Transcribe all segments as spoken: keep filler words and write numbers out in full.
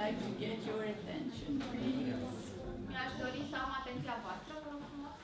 like to get your attention, please. Mi-aș dori să am atenția voastră, vă rog frumos.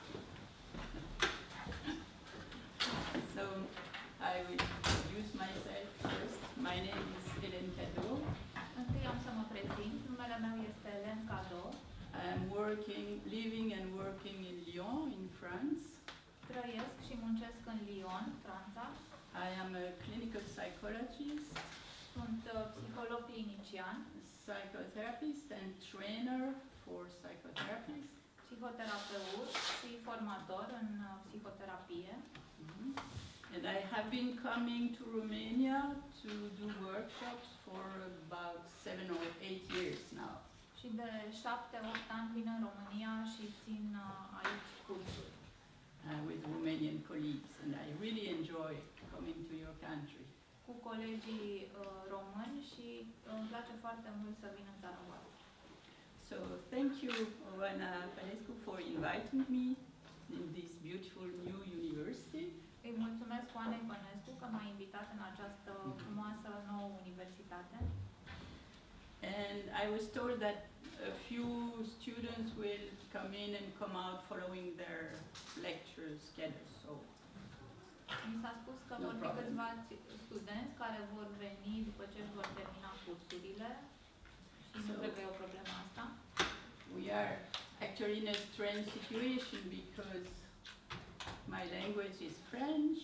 So, I will introduce myself first. My name is Hélène Cadeau. Întâi am să mă prezint. Numele meu este Hélène Cadeau. I am working, living and working in Lyon, in France. Trăiesc și muncesc în Lyon, Franța. I am a clinical psychologist, Sunt uh, psiholog clinician, psychotherapist and trainer for psychotherapists. psihoterapeut și formator în uh, psihoterapie. Mhm. And I have been coming to Romania to do workshops for about seven or eight years now. Și de șapte opt ani vin în România și țin uh, aici cursuri. Uh, with Romanian colleagues, and I really enjoy coming to your country. Cu colegii uh, români și uh, îmi place foarte mult să vin în țara voastră. So thank you, Oana Panescu, for inviting me in this beautiful new university. Îi mulțumesc Oanei Pănescu că m-a invitat în această frumoasă nouă universitate. And I was told that a few students will come in and come out following their lecture schedule. So Mi s-a spus că No vor fi problem. câțiva studenți care vor veni după ce își vor termina cursurile și nu So- cred că e o problemă asta. we are actually in a strange situation because my language is French.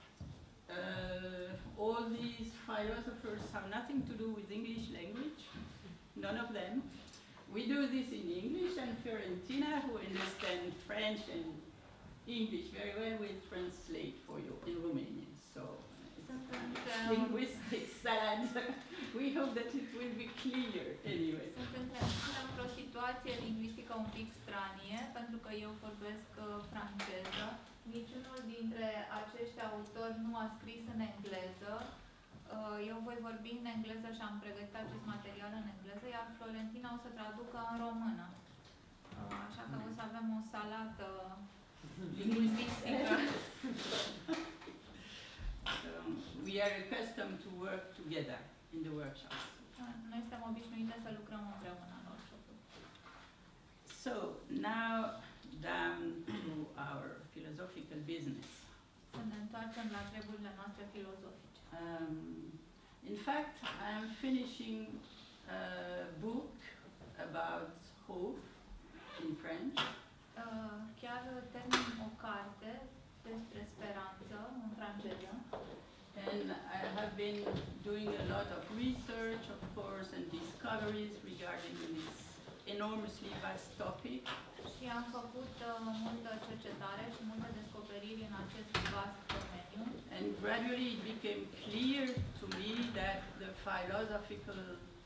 Uh, all these philosophers have nothing to do with English language, none of them. We do this in English, and Fiorentina, who understands French and English very well, will translate for you in Romanian. So it's Sunt a între, linguistic salad. We hope that it will be clear anyway. sunt între, suntem într-o situație lingvistică un pic stranie, pentru că eu vorbesc uh, franceză. Niciunul dintre acești autori nu a scris în engleză. Uh, eu voi vorbi în engleză și am pregătit acest material în engleză, iar Florentina o să traducă în română. Uh, așa că o să avem o salată lingvistică. So we are accustomed to work together in the workshops. Noi suntem obișnuite să lucrăm împreună în workshop-uri. So now down to our philosophical business. Să ne întoarcem la treburile noastre filozofice. Um, in fact, I am finishing a book about hope in French. Uh, chiar termin o carte despre speranță în franceză. And I have been doing a lot of research, of course, and discoveries regarding this enormously vast topic. Și am făcut uh, multă cercetare și multe descoperiri în acest vast domeniu. And gradually it became clear to me that the philosophical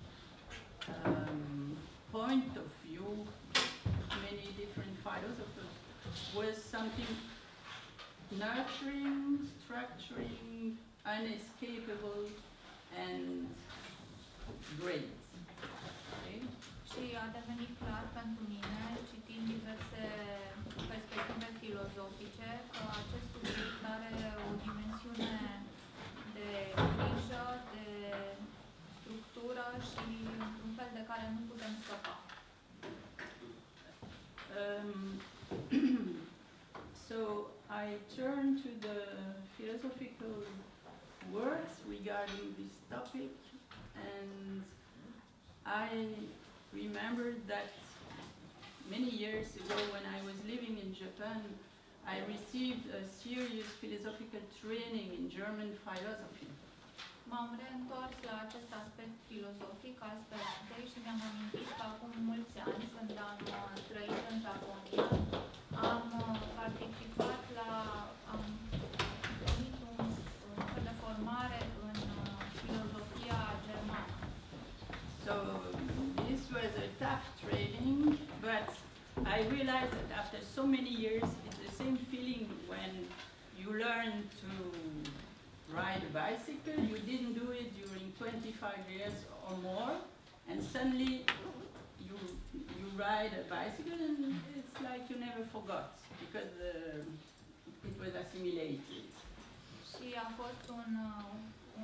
um, point of view, many different philosophers, was something nurturing, structuring, unescapable, and great. Okay? Și a devenit clar pentru mine, citind diverse perspective filozofice, că acest subiect are o dimensiune de grijă, de structură și un fel de care nu putem scăpa. Um, so I turn to the philosophical works regarding this topic, and I remembered that many years ago when I was living in Japan, I received a serious philosophical training in German philosophy. M-am reîntors la acest aspect filozofic al speranței și mi-am amintit că acum mulți ani, când am uh, trăit în Japonia, am uh, participat la, am primit un, un fel de formare în uh, filozofia germană. So this was a tough training, but I realized that after so many years, it's the same feeling when you learn to ride a bicycle. You didn't do it during twenty-five years or more, and suddenly you you ride a bicycle, and it's like you never forgot because uh, it was assimilated. Și a fost un, uh, un training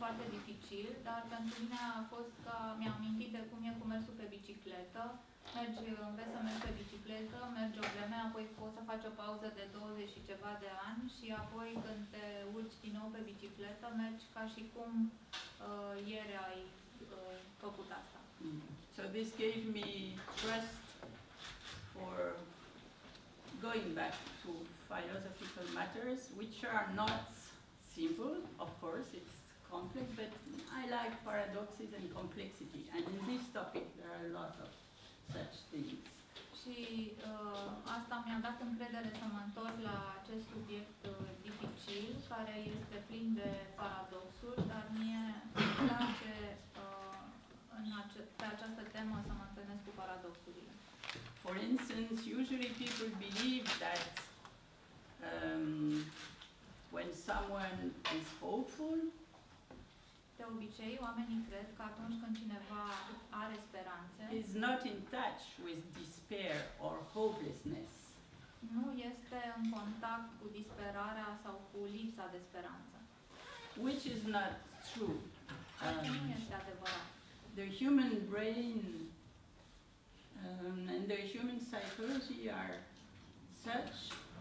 foarte dificil, dar pentru mine a fost că mi-am amintit de cum e cu mersul pe bicicletă. Mergi, înveți să mergi pe bicicletă, mergi o vreme, apoi poți să faci o pauză de douăzeci și ceva de ani și apoi când te urci din nou pe bicicletă, mergi ca și cum uh, ieri ai uh, făcut asta. Mm. So this gave me trust for going back to philosophical matters, which are not simple, of course, it's complex, but I like paradoxes and complexity, and in this topic there are a lot of such things. Și uh, asta mi-a dat încredere să mă întorc la acest subiect uh, dificil, care este plin de paradoxuri, dar mie îmi place uh, în ace pe această temă să mă întâlnesc cu paradoxurile. For instance, usually people believe that um, when someone is hopeful, de obicei, oamenii cred că atunci când cineva are speranțe, is not in touch with despair or hopelessness. Nu este în contact cu disperarea sau cu lipsa de speranță. Which is not true. Um, nu Um, este adevărat. the human brain um, and the human psychology are such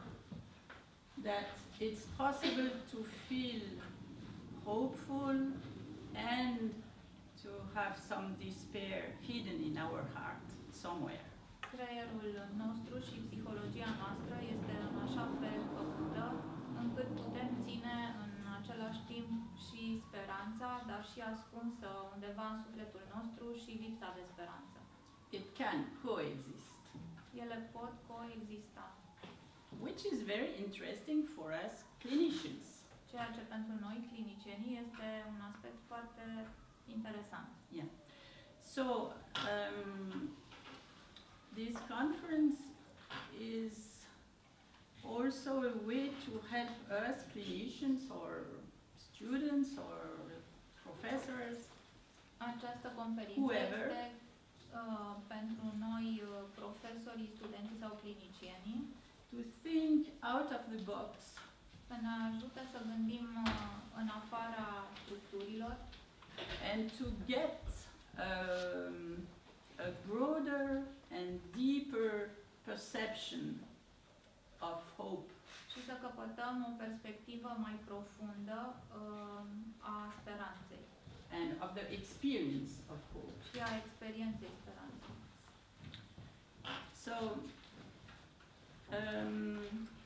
that it's possible to feel hopeful and to have some despair hidden in our heart somewhere. Creierul nostru și psihologia noastră este în așa fel făcută încât putem ține în același timp și speranța, dar și ascunsă undeva în sufletul nostru și lipsa de speranță. It can coexist. Ele pot coexista. Which is very interesting for us clinicians. Ceea ce pentru noi, clinicienii, este un aspect foarte interesant. Yeah. So, um, this conference is also a way to help us clinicians or students or professors, Această conferință whoever, este uh, pentru noi, uh, profesorii, studenții sau clinicienii, to think out of the box. să ne ajute să gândim uh, în afara structurilor And to get um, a broader and deeper perception of hope. și să căpătăm o perspectivă mai profundă uh, a speranței And of the experience of hope. și a experienței speranței. So, um,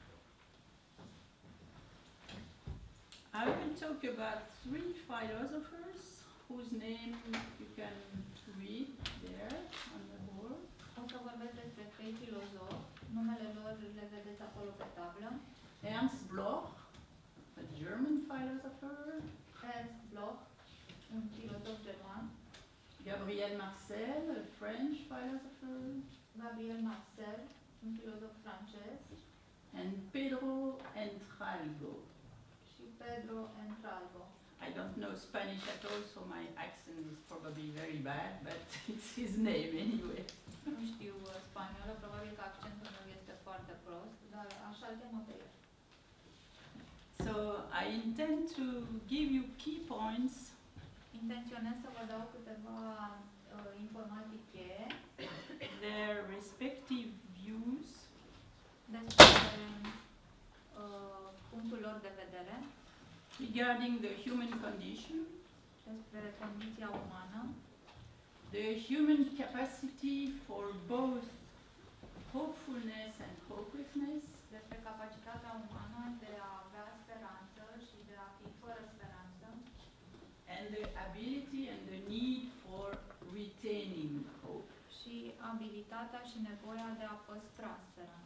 I will talk about three philosophers whose name you can read there on the board. O să vorbesc despre trei filozofi, numele lor le vedeți acolo pe tablă. Ernst Bloch, a German philosopher. Ernst Bloch, un filozof german. Gabriel Marcel, a French philosopher. Gabriel Marcel, un filozof francez. And Pedro Entralgo. Și Pedro Entralgo. I don't know Spanish at all, so my accent is probably very bad, but it's his name anyway. Nu știu uh, spaniolă, probabil că accentul meu este foarte prost, dar așa îl chemă pe el. So I intend to give you key points Intenționez să vă dau câteva uh, informații cheie their respective views despre uh, punctul lor de vedere, regarding the human condition, despre condiția umană, the human capacity for both hopefulness and hopelessness, despre capacitatea umană de a avea speranță și de a fi fără speranță, and the ability and the need for retaining hope. și abilitatea și nevoia de a păstra speranța.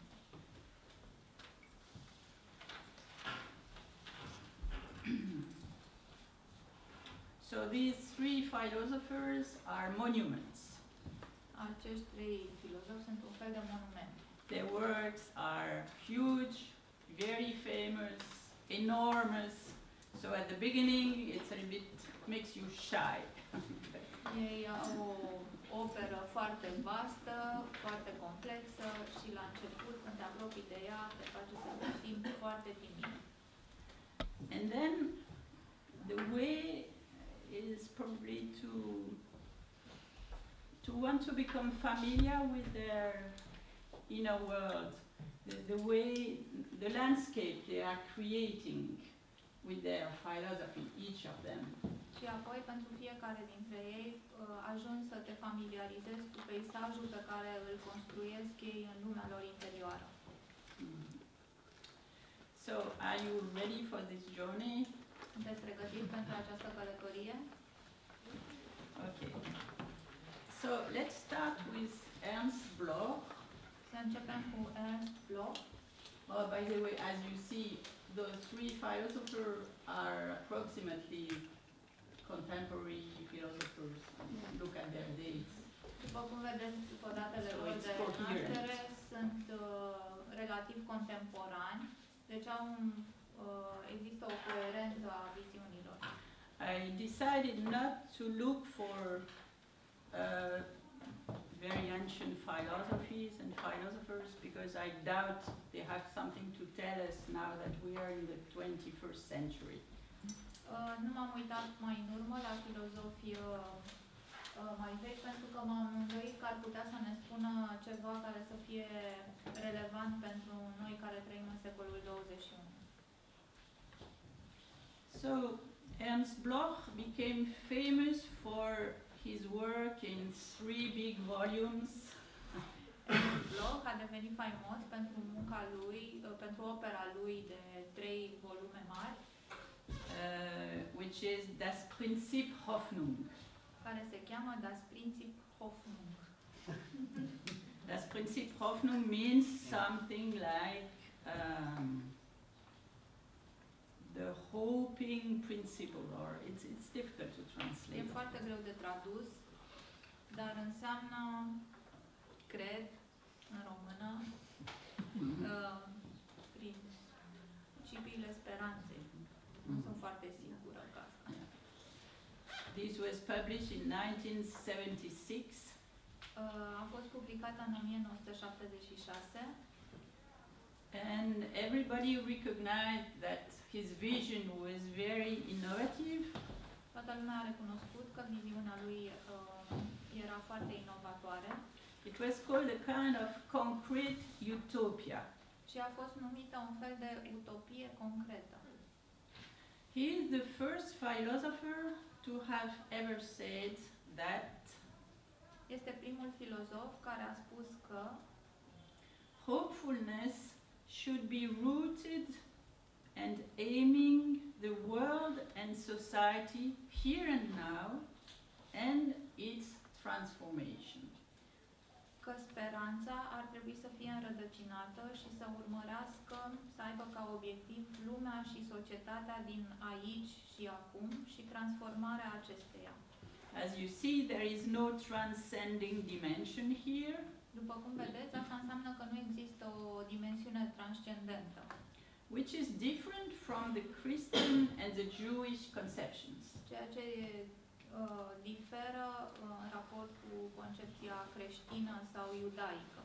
So these three philosophers are monuments. Acești trei filozofi sunt un fel de monument. Their works are huge, very famous, enormous. So at the beginning, it's a little bit makes you shy. Ei au o operă foarte vastă, foarte complexă și la început, când te apropii de ea, te face să te simți foarte timid. And then the way probably to to want to become familiar with their inner world, the, the way, the landscape they are creating with their philosophy, each of them. Și apoi, pentru fiecare dintre ei, ajungi să te familiarizezi cu peisajul pe care îl construiesc ei în lumea lor interioară. Mm. So, are you ready for this journey? Sunteți pregătiți pentru această călătorie? Okay. So, let's start with Ernst Bloch. Să începem cu Ernst Bloch. Oh, by the way, as you see, the three philosophers are approximately contemporary philosophers. Look at their dates. După cum vedeți, după datele So lor it's de coherent. naștere, sunt uh, relativ contemporani, deci au un, uh, există o coerență a viziunilor. I decided not to look for uh, very ancient philosophies and philosophers because I doubt they have something to tell us now that we are in the twenty-first century. Uh, nu m-am uitat mai în urmă la filozofii uh, uh, mai vechi pentru că m-am îndoit că ar putea să ne spună ceva care să fie relevant pentru noi care trăim în secolul douăzeci și unu. So, Ernst Bloch became famous for his work in three big volumes. Ernst Bloch a devenit faimos pentru munca lui, uh, pentru opera lui de trei volume mari, Uh, which is Das Prinzip Hoffnung. care se cheamă Das Prinzip Hoffnung. Das Prinzip Hoffnung means something like um, the hoping principle, or it's, it's difficult to E translate. foarte greu de tradus, dar înseamnă, cred, în română, Mhm. uh, principiile speranței. Nu sunt foarte sigură că asta. This was published in nineteen seventy-six. Uh, a fost publicată în o mie nouă sute șaptezeci și șase And everybody recognized that his vision was very innovative. Toată lumea a recunoscut că viziunea lui uh, era foarte inovatoare It was called a kind of concrete utopia. și a fost numită un fel de utopie concretă. He is the first philosopher to have ever said that Este primul filozof care a spus că hopefulness should be rooted and aiming the world and society here and now and its transformation. că speranța ar trebui să fie înrădăcinată și să urmărească, să aibă ca obiectiv lumea și societatea din aici și acum și transformarea acesteia. As you see, there is no transcending dimension here. După cum vedeți, asta înseamnă că nu există o dimensiune transcendentă, Which is different from the Christian and the Jewish conceptions. ceea ce uh, diferă uh, în raport cu concepția creștină sau iudaică.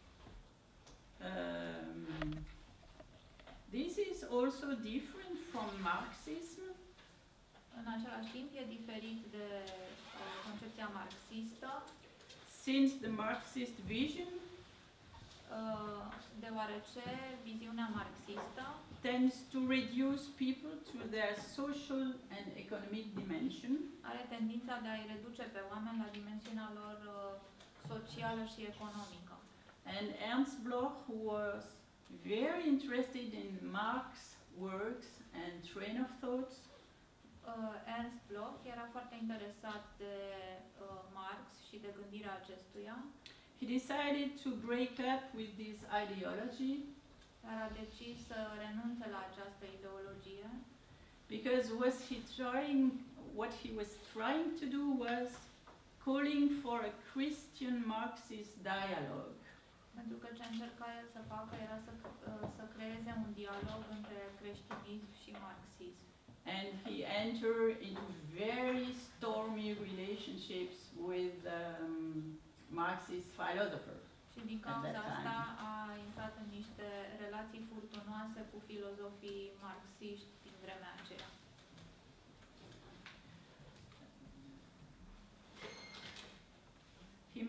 Um, this is also different from Marxism, În același timp, e diferit de uh, concepția marxistă, since the Marxist vision uh, deoarece viziunea marxistă tends to reduce people to their social and economic dimension, are tendința de a-i reduce pe oameni la dimensiunea lor uh, socială și economică. and Ernst Bloch was very interested in Marx's works and train of thoughts, Uh, Ernst Bloch era foarte interesat de uh, Marx și de gândirea acestuia, he decided to break up with this ideology dar a decis să renunțe la această ideologie, because was he trying, what he was trying to do was calling for a Christian Marxist dialogue. pentru că ce încerca el să facă era să, uh, să creeze un dialog între creștinism și marxism. And he entered into very stormy relationships with um, Marxist philosophers. Și din At cauza that asta time. a intrat în niște relații furtunoase cu filozofii marxiști din vremea aceea.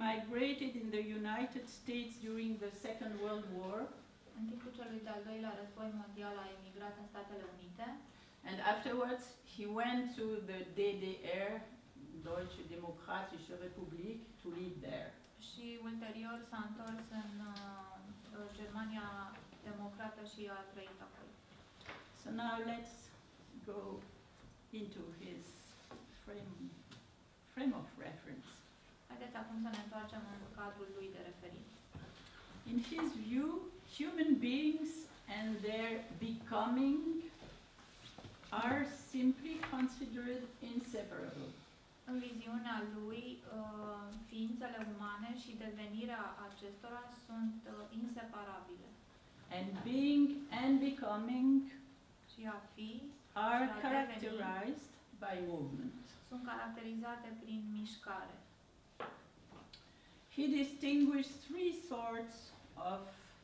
emigrated in the United States during the Second World War. În timpul celui de-al doilea război mondial a emigrat în Statele Unite. And afterwards he went to the D D R, Deutsche Demokratische Republik, to live there. Și ulterior s-a întors în uh, Germania Democrată și a trăit acolo. So now let's go into his frame, frame of reference. Haideți acum să ne întoarcem în cadrul lui de referință. In his view, human beings and their becoming are simply considered inseparable. În viziunea lui, uh, ființele umane și devenirea acestora sunt uh, inseparabile. And being and becoming Și a fi are și a deveni characterized by movement. sunt caracterizate prin mișcare. He distinguished three sorts of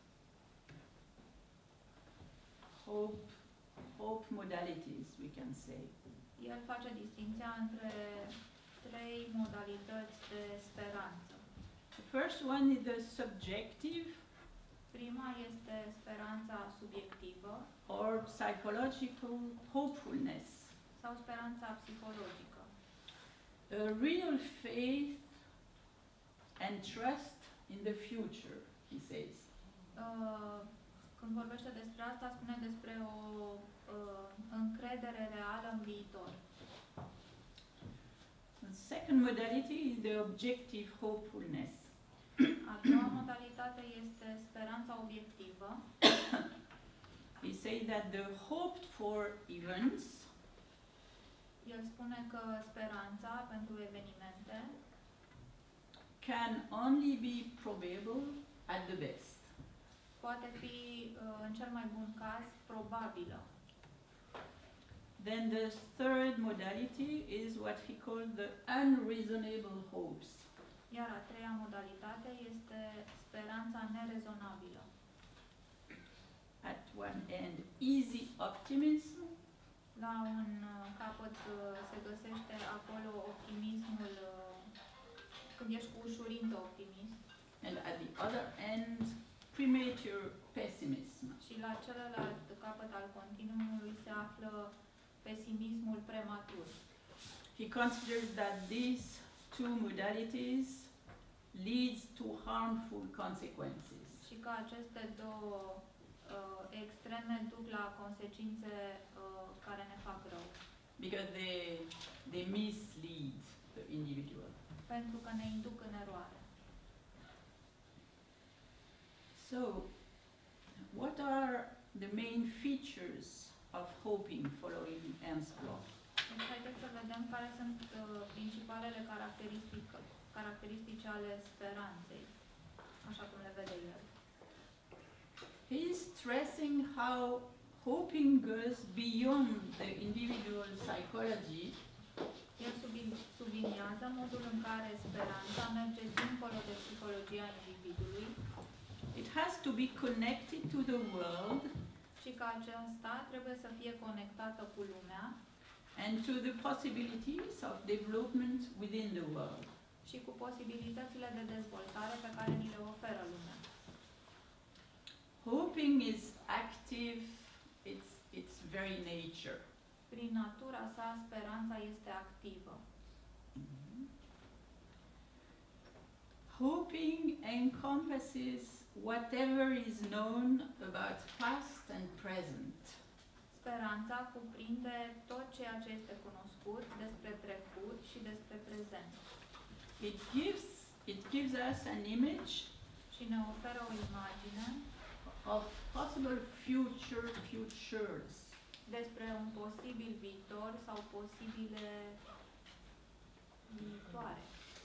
hope, hope modalities, we can say. El face distinția între trei modalități de speranță. The first one is the subjective Prima este speranța subiectivă or psychological hopefulness, sau speranța psihologică. a real faith and trust in the future, he says. Uh, când vorbește despre asta, spune despre o uh, încredere reală în viitor. The second modality is the objective hopefulness. A doua modalitate este speranța obiectivă. He says that the hoped for events El spune că speranța pentru evenimente can only be probable at the best. poate fi, uh, în cel mai bun caz, probabilă. Then the third modality is what he called the unreasonable hopes. Iar a treia modalitate este speranța nerezonabilă. At one end, easy optimism, La un uh, capăt uh, se găsește acolo optimismul, uh, când ești cu ușurință optimist, and at the other end, premature pessimism. și la celălalt capăt al continuumului se află pesimismul prematur. He considers that these two modalities leads to harmful consequences. Și că aceste două uh, extreme duc la consecințe uh, care ne fac rău, Because they, they mislead the individual. pentru că ne induc în eroare. So, what are the main features of hoping following Ernst Bloch? Deci haideți să vedem care sunt uh, principalele caracteristici, caracteristici ale speranței, așa cum le vede el. He is stressing how hoping goes beyond the individual psychology El subin- subliniază modul în care speranța merge dincolo de psihologia individului it has to be connected to the world și că aceasta trebuie să fie conectată cu lumea and to the possibilities of development within the world. și cu posibilitățile de dezvoltare pe care ni le oferă lumea. Hoping is active, it's, its very nature. Prin natura sa, speranța este activă. Mhm. Hoping encompasses whatever is known about past and present. Speranța cuprinde tot ceea ce este cunoscut despre trecut și despre prezent. It gives, it gives us an image Și ne oferă o imagine of possible future futures. despre un posibil viitor sau posibile viitoare.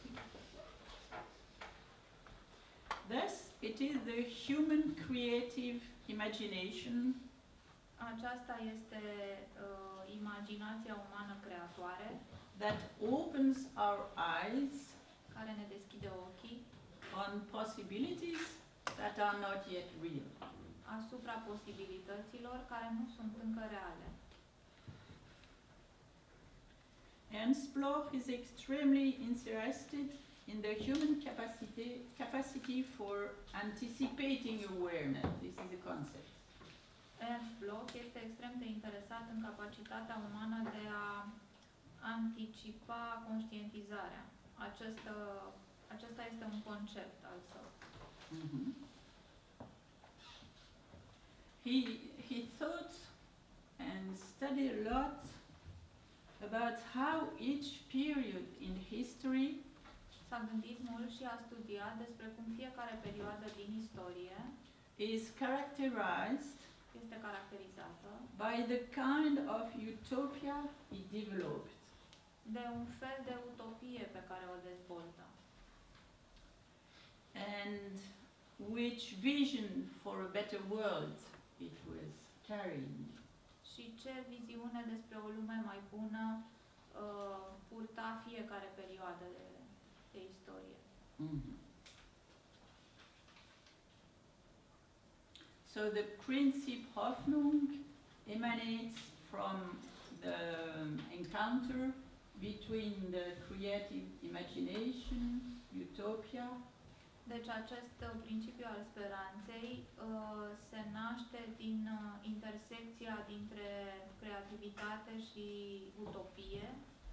Thus, it is the human creative imagination Aceasta este uh, imaginația umană creatoare that opens our eyes care ne deschide ochii on possibilities that are not yet real. asupra posibilităților care nu sunt încă reale. Ernst Bloch is extremely interested in the human capacity, capacity for anticipating awareness. This is a concept. Ernst Bloch este extrem de interesat în capacitatea umană de a anticipa conștientizarea. Acesta, acesta este un concept al său. Mm-hmm. He, he thought and studied a lot about how each period in history S-a gândit mult și a studiat despre cum fiecare perioadă din istorie is characterized este caracterizată by the kind of utopia he developed. de un fel de utopie pe care o dezvoltă. And which vision for a better world it was carrying. Și ce viziune despre o lume mai bună uh, purta fiecare perioadă de, de istorie. Mm-hmm. So the Prinzip Hoffnung emanates from the encounter between the creative imagination, utopia, Deci acest uh, principiu al speranței uh, se naște din uh, intersecția dintre creativitate și utopie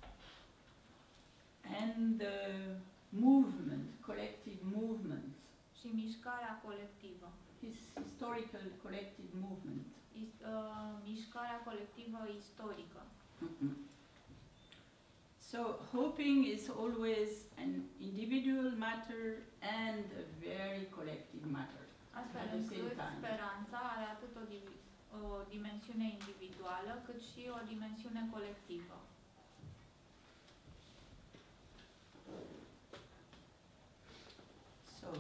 and the movement, collective movement, și mișcarea colectivă. his historical collective movement. Is, uh, mișcarea colectivă istorică. Mm-hmm. So hoping is always an individual matter and a very collective matter Astfel at the same încât time. speranța are atât o, divi- o dimensiune individuală cât și o dimensiune colectivă. So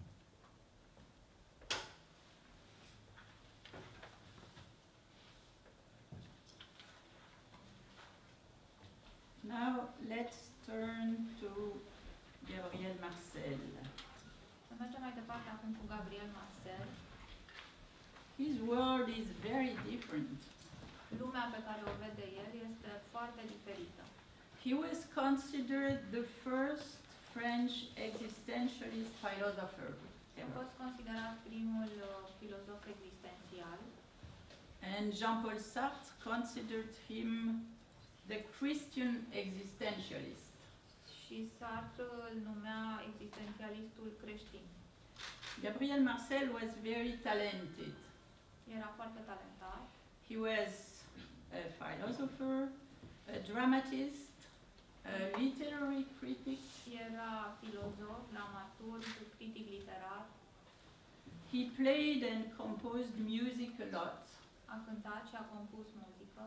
now let's turn to Gabriel Marcel. Să mergem mai departe acum cu Gabriel Marcel. His world is very different. Lumea pe care o vede el este foarte diferită. He was considered the first French existentialist philosopher A ever. fost considerat primul uh, filozof existențial And Jean-Paul Sartre considered him the Christian existentialist. și Sartre îl numea existențialistul creștin. Gabriel Marcel was very talented. Era foarte talentat. He was a philosopher, a dramatist, a literary critic. Era filozof, dramaturg, critic literar. He played and composed music a lot. A cântat și a compus muzică.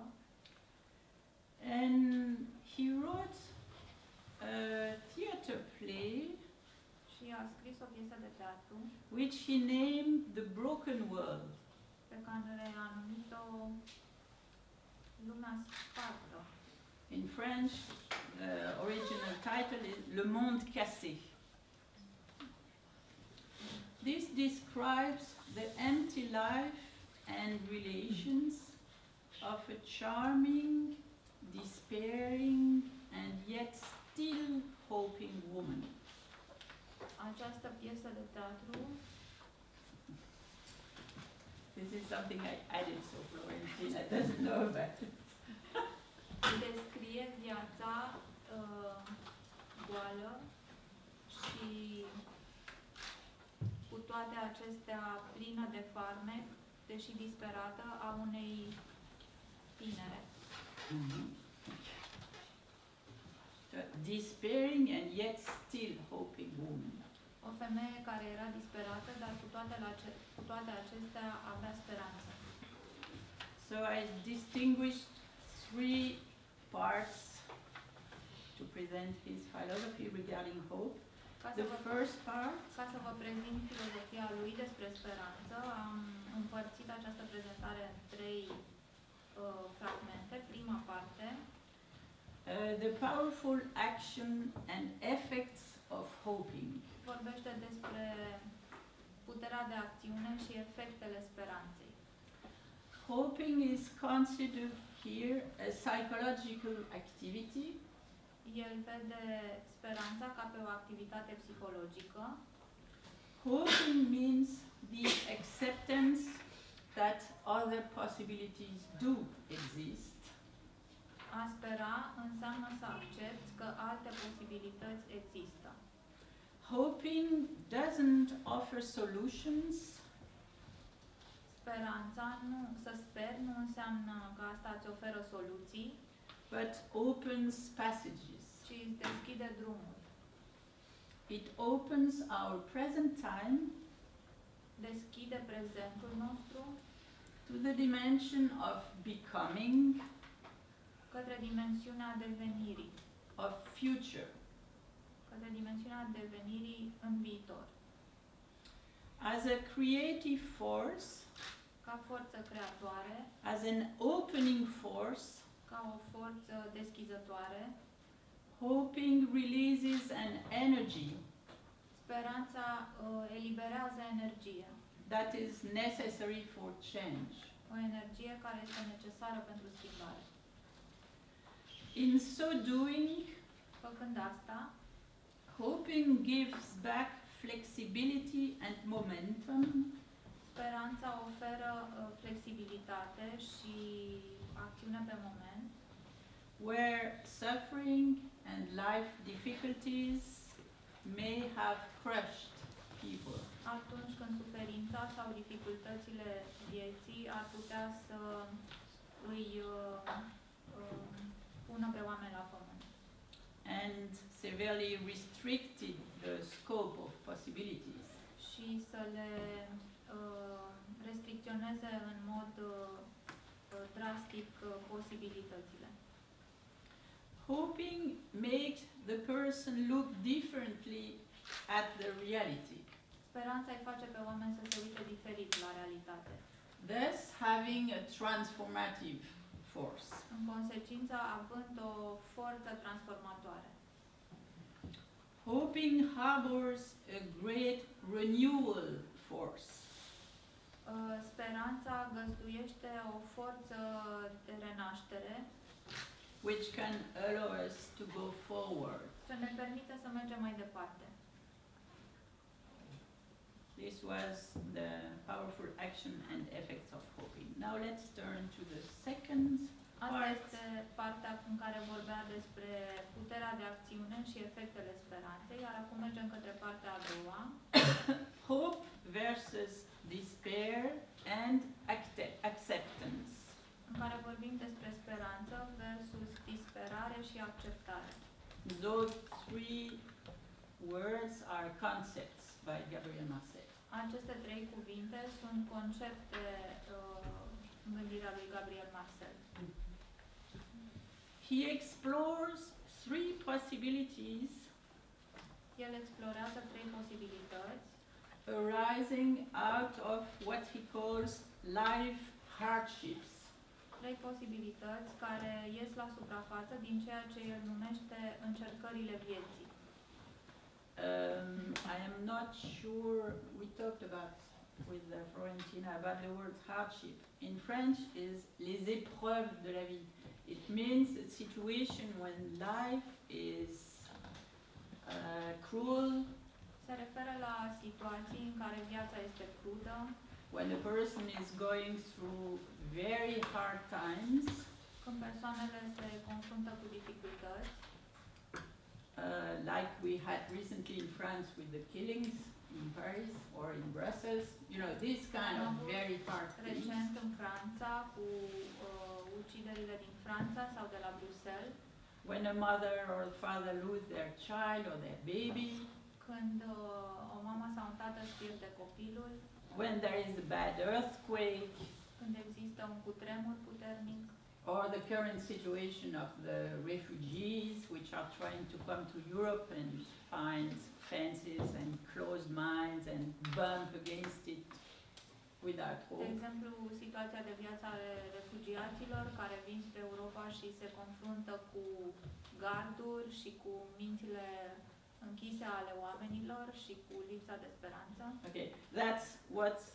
And he wrote a theater play Și a scris o piesă de teatru which he named The Broken World. pe care a numit-o Lumea Spartă. In French, the original title is Le Monde Cassé. This describes the empty life and relations of a charming, despairing, and yet still hoping woman. Această piesă de teatru This is something I added, so Florentina doesn't know about it. descrie viața uh, goală și cu toate acestea plină de farmec, deși disperată, a unei tinere. Mm-hmm. So, despairing and yet still hoping woman. O femeie care era disperată, dar cu toate, la ce, cu toate acestea avea speranță. So I distinguished three parts to present his philosophy regarding hope. Ca să, The vă, first part ca să vă prezint filozofia lui despre speranță, am împărțit această prezentare în trei uh, fragmente. Prima parte, uh, the powerful action and effects of hoping. vorbește despre puterea de acțiune și efectele speranței. Hoping is considered here a psychological activity El vede speranța ca pe o activitate psihologică. Hoping means the acceptance that other possibilities do exist. A spera înseamnă să accepti că alte posibilități există. Hoping doesn't offer solutions. Speranța nu, să speri nu înseamnă că asta îți oferă soluții, But opens passages. ci îți deschide drumul. It opens our present time Deschide prezentul nostru to the dimension of becoming, către dimensiunea devenirii, of future. către dimensiunea devenirii în viitor. As a creative force, Ca forță creatoare, as an opening force, ca o forță deschizătoare, hoping releases an energy speranța uh, eliberează energie, that is necessary for change. o energie care este necesară pentru schimbare. In so doing, Făcând asta, hoping gives back flexibility and momentum, speranța oferă uh, flexibilitate și acțiune pe moment, where suffering and life difficulties may have crushed people. atunci când suferința sau dificultățile vieții ar putea să îi uh, uh, pună pe oameni la pământ And severely restricted the scope of possibilities. și să le uh, restricționeze în mod uh, uh, drastic uh, posibilitățile. Hoping makes the person look differently at the reality, Speranța îi face pe oameni să se uite diferit la realitate. thus having a transformative force. În consecință, având o forță transformatoare. Hoping harbors a great renewal force. Uh, Speranța găzduiește o forță de renaștere Which can allow us to go forward. ce ne permite să mergem mai departe. This was the powerful action and effects of hoping. Now let's turn to the second Asta part. este partea în care vorbea despre puterea de acțiune și efectele speranței, iar acum mergem către partea a doua. Hope versus despair and acte- acceptance. În care vorbim despre speranță versus disperare și acceptare. Those three words are concepts by Gabriel Marcel. Aceste trei cuvinte sunt concepte uh, în gândirea lui Gabriel Marcel. He explores three possibilities El explorează trei posibilități arising out of what he calls life hardships. trei posibilități care ies la suprafață din ceea ce el numește încercările vieții. Um, I am not sure, we talked about with uh, Florentina about the word hardship. In French is les épreuves de la vie. It means a situation when life is uh, cruel, Se referă la situații în care viața este crudă, when a person is going through very hard times, când persoanele se confruntă cu dificultăți, uh, like we had recently in France with the killings in Paris or in Brussels, you know, this kind of very hard things. recent în Franța cu uh, uciderile din Franța sau de la Bruxelles, When a mother or a father lose their child or their baby, când uh, o mamă sau un tată își pierde copilul, when there is a bad earthquake, când există un cutremur puternic, or the current situation of the refugees which are trying to come to Europe and find fences and closed mines and bump against it without de hope. exemplu, situația de viață ale refugiaților care vin spre Europa și se confruntă cu garduri și cu mințile închise ale oamenilor și cu lipsa de speranță. Okay, that's what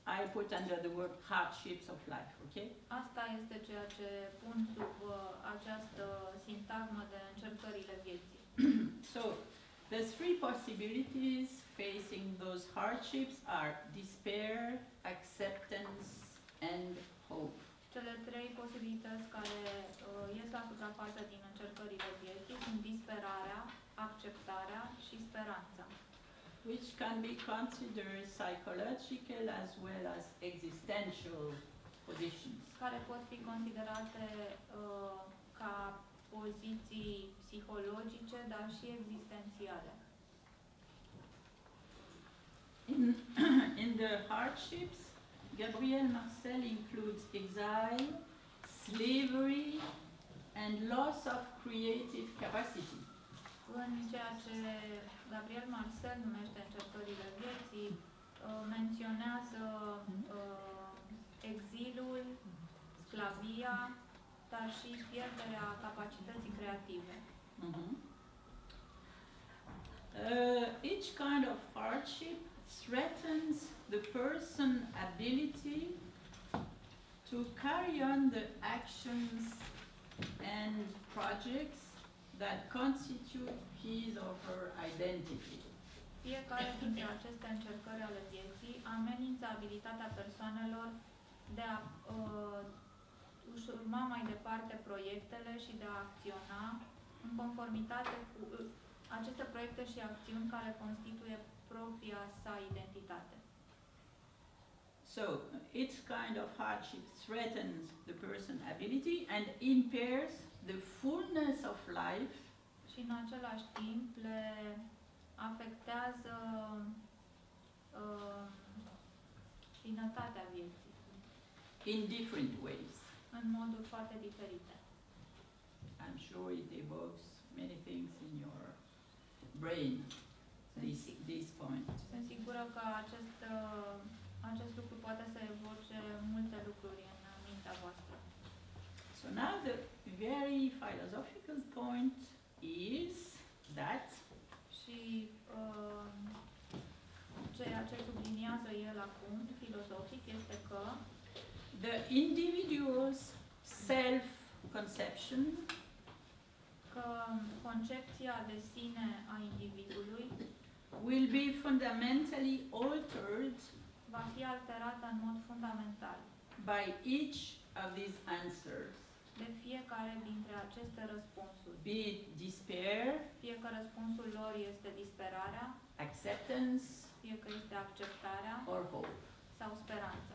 I put under the word hardships of life, okay? Asta este ceea ce pun sub uh, această sintagmă de încercările vieții. So, the three possibilities facing those hardships are despair, acceptance, and hope. Cele trei posibilități care uh, ies la suprafață din încercările vieții sunt disperarea, acceptarea și speranța, Which can be considered psychological as well as existential positions. care pot fi considerate uh, ca poziții psihologice, dar și existențiale. In, in the hardships, Gabriel Marcel includes exile, slavery, and loss of creative capacity. În ceea ce Gabriel Marcel numește încercările vieții, uh, menționează uh, exilul, sclavia, dar și pierderea capacității creative. Mhm. Uh, each kind of hardship threatens the person's ability to carry on the actions and projects that constitute his or her identity. Fiecare dintre aceste încercări ale vieții amenință abilitatea persoanelor de a uh, își urma mai departe proiectele și de a acționa în conformitate cu uh, aceste proiecte și acțiuni care constituie propria sa identitate. So, each kind of hardship threatens the person's ability and impairs the fullness of life Și în același timp le afectează uh, plinătatea vieții in different ways. în moduri foarte diferite. I'm sure it evokes many things in your brain, this, this point. Sunt sigură că acest, uh, acest lucru poate să evoce multe lucruri în uh, mintea voastră. So now the very philosophical point is that Și uh, ceea ce subliniază el acum, filozofic, este că the individual's self-conception că concepția de sine a individului will be fundamentally altered va fi alterată în mod fundamental by each of these answers, de fiecare dintre aceste răspunsuri. be it despair, Fie că răspunsul lor este disperarea, acceptance, fie că este acceptarea or hope. sau speranța.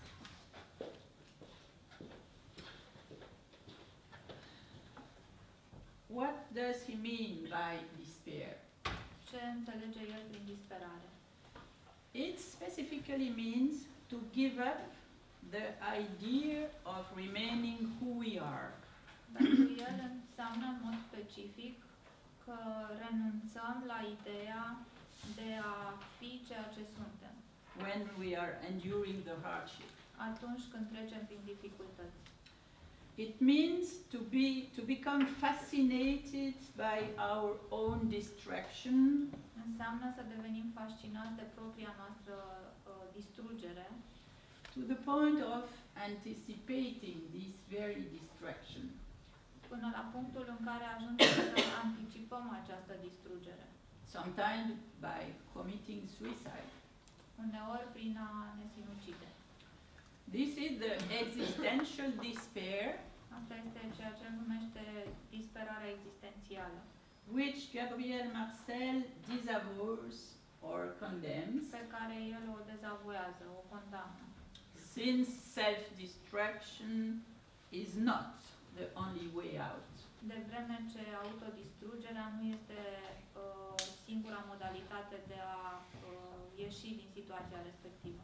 What does he mean by despair? Ce înțelege el prin disperare? It specifically means to give up the idea of remaining who we are. Pentru el înseamnă în mod specific că renunțăm la ideea de a fi ceea ce suntem When we are enduring the hardship. atunci când trecem prin dificultăți. It means to be to become fascinated by our own distraction Înseamnă să devenim fascinați de propria noastră uh, distrugere to the point of anticipating this very distraction. până la punctul în care ajungem să anticipăm această distrugere. Sometimes by committing suicide. Uneori prin a ne sinucide. This is the existential despair Asta este ceea ce numește disperarea existențială, which Gabriel Marcel disavows or condemns, pe care el o dezavoiază, o condamnă. since self-destruction is not the only way out. De vreme ce autodistrugerea nu este uh, singura modalitate de a uh, ieși din situația respectivă.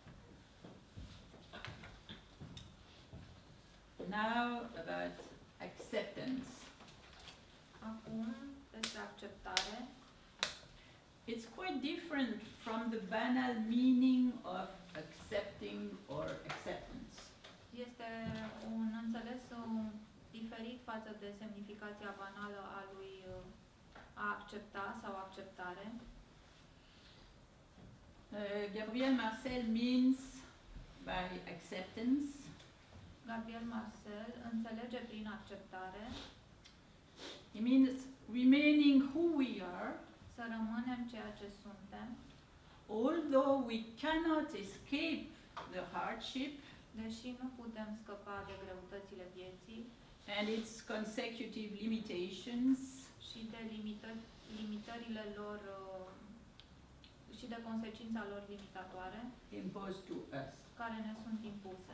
Now about acceptance. Acum, despre acceptare, It's quite different from the banal meaning of accepting or acceptance. este un înțeles um, diferit față de semnificația banală a lui uh, a accepta sau acceptare. Uh, Gabriel Marcel means by acceptance. Gabriel Marcel înțelege prin acceptare It means remaining who we are, să rămânem ceea ce suntem, although we cannot escape the hardship deși nu putem scăpa de greutățile vieții and its consecutive limitations, și de limită- limitările lor uh, și de consecința lor limitatoare imposed to us. care ne sunt impuse.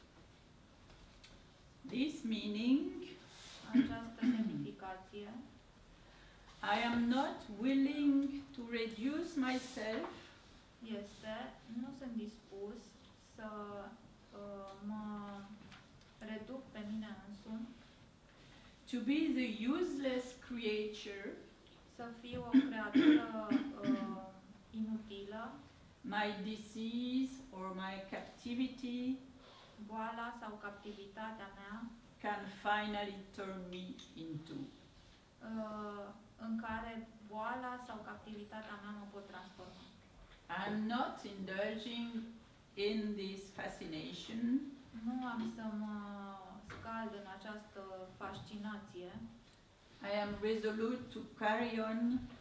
This meaning, Această semnificație, I am not willing to reduce myself este, nu sunt dispus să uh, mă reduc pe mine însumi, to be the useless creature să fiu o creatură uh, inutilă, my disease or my captivity boala sau captivitatea mea, can finally turn me into. uh, în care boala sau captivitatea mea mă pot transforma. I'm not indulging in this fascination Nu am să mă scald în această fascinație. I am resolute to carry on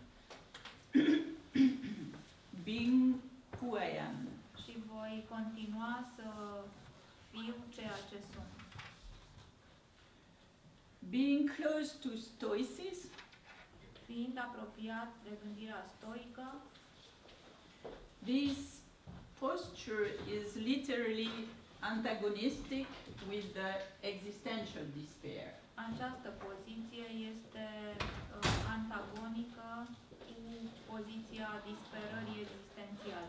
being who I am. Și voi continua să fiu ceea ce sunt. Being close to stoicism, Fiind apropiat de gândirea stoică, this posture is literally antagonistic with the existential despair. această poziție este uh, antagonică cu poziția disperării existențiale.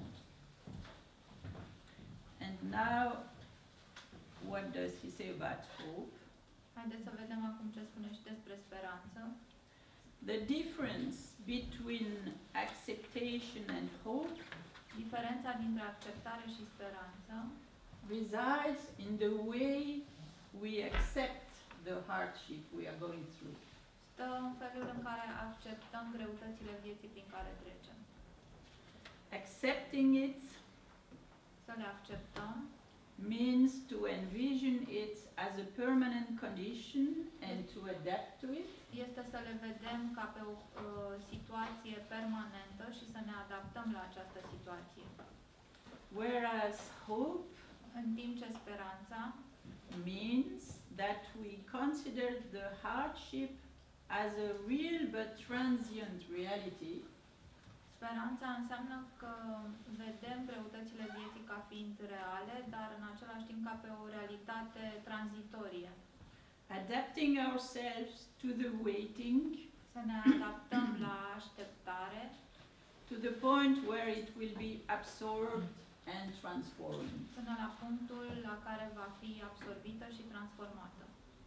And now, what does he say about hope? Haideți să vedem acum ce spune și despre speranță. The difference between acceptation and hope Diferența dintre acceptare și speranță resides in the way we accept the hardship we are going through. stă în felul în care acceptăm greutățile vieții prin care trecem. Accepting it Să le acceptăm means to envision it as a permanent condition and to adapt to it, este să le vedem ca pe o uh, situație permanentă și să ne adaptăm la această situație. whereas hope În timp ce speranța means that we consider the hardship as a real but transient reality, Speranța înseamnă că vedem greutățile vieții ca fiind reale, dar în același timp ca pe o realitate tranzitorie. adapting ourselves to the waiting Să ne adaptăm la așteptare to the point where it will be absorbed and transformed. până la punctul la care va fi absorbită și transformată.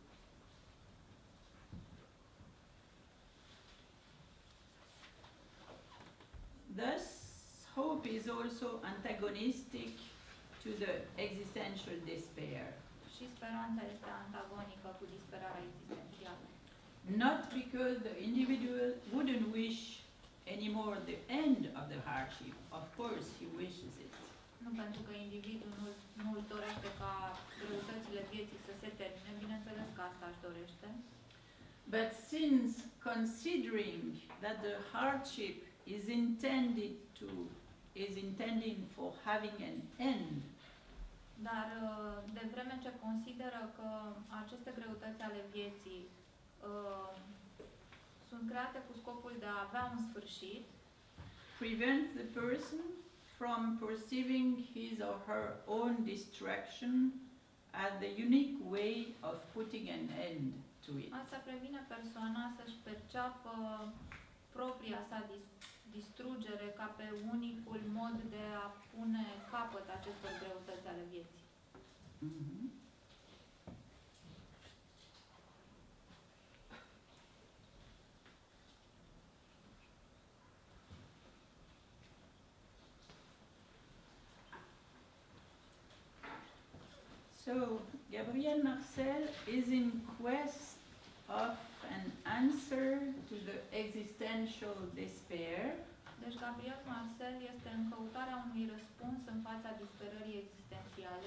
Thus, hope is also antagonistic to the existential despair. Și speranța este antagonică cu disperarea existențială. Not because the individual wouldn't wish anymore the end of the hardship. Of course, he wishes it. Nu pentru că individul nu, nu își dorește ca greutățile vieții să se termine, bineînțeles că asta își dorește. But since considering that the hardship is intended to is intending for having an end, Dar uh, de vreme ce consideră că aceste greutăți ale vieții uh, sunt create cu scopul de a avea un sfârșit, prevents the person from perceiving his or her own distraction as the unique way of putting an end to it. asta previne persoana să-și perceapă propria sa dis- distrugere ca pe unicul mod de a pune capăt acestor greutăți ale vieții. Mhm. So, Gabriel Marcel is in quest of an answer to the existential despair Deci Gabriel Marcel este în căutarea unui răspuns în fața disperării existențiale.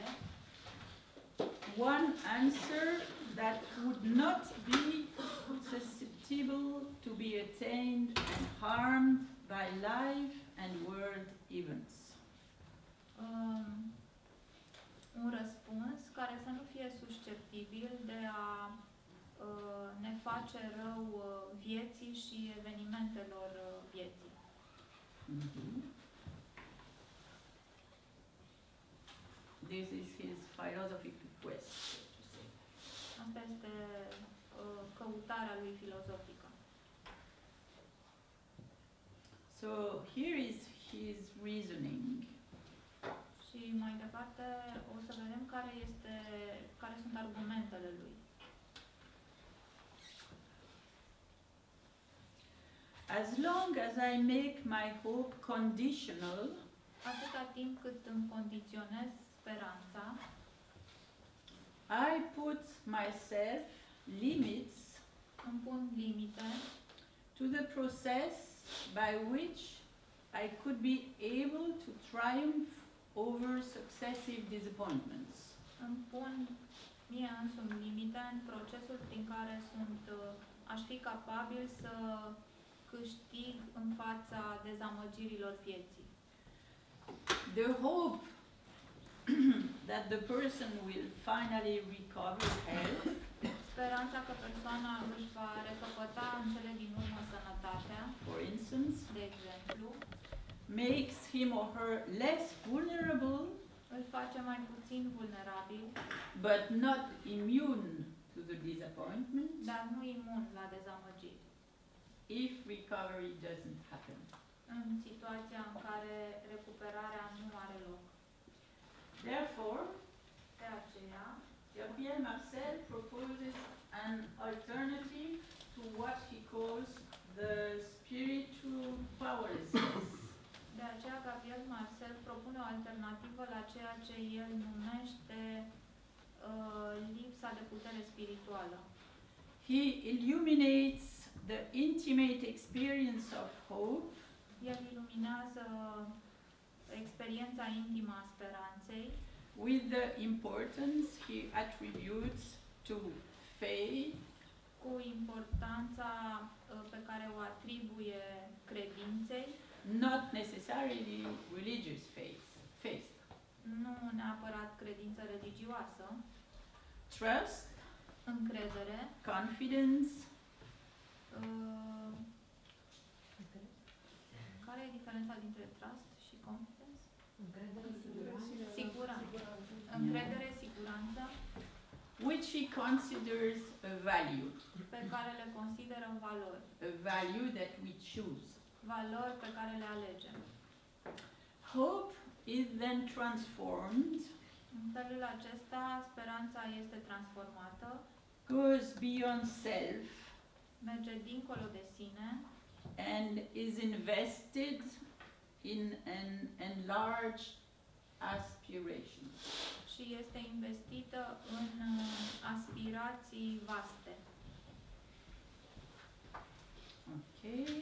One answer that would not be susceptible to be attained and harmed by life and world events. Um, un răspuns care să nu fie susceptibil de a uh, ne face rău uh, vieții și evenimentelor uh, vieții. Mm-hmm. This is his philosophical quest, so to say. Asta este uh, căutarea lui filozofică. So here is his reasoning. Și mai departe o să vedem care este, care sunt argumentele lui. As long as I make my hope conditional, Atâta timp cât îmi condiționez speranța, I put myself limits îmi pun limite to the process by which I could be able to triumph over successive disappointments. îmi pun mie însumi limite în procesul prin care sunt, uh, aș fi capabil să câștig în fața dezamăgirilor vieții. The hope that the person will finally recover health, Speranța că persoana își va recăpăta în cele din urmă sănătatea, for instance, de exemplu, makes him or her less vulnerable îl face mai puțin vulnerabil, but not immune to the disappointment dar nu imun la dezamăgiri. if recovery doesn't happen. În situația în care recuperarea nu are loc. Therefore, De aceea, Gabriel Marcel proposes an alternative to what he calls the spiritual powerlessness. de aceea Gabriel Marcel propune o alternativă la ceea ce el numește uh, lipsa de putere spirituală. He illuminates the intimate experience of hope El iluminează experiența intimă a speranței with the importance he attributes to faith, cu importanța uh, pe care o atribuie credinței, not necessarily religious faith, faith, nu neapărat credință religioasă, trust, încredere, confidence, uh, care e diferența dintre trust și confidence? Încredere, siguranță. Siguranță. Încredere, siguranță, which he considers a value, pe care le consideră valori, a value that we choose. valori pe care le alegem. Hope is then transformed, În felul acesta, speranța este transformată, goes beyond self, merge dincolo de sine and is invested in an enlarged aspiration. și este investită în uh, aspirații vaste. Okay.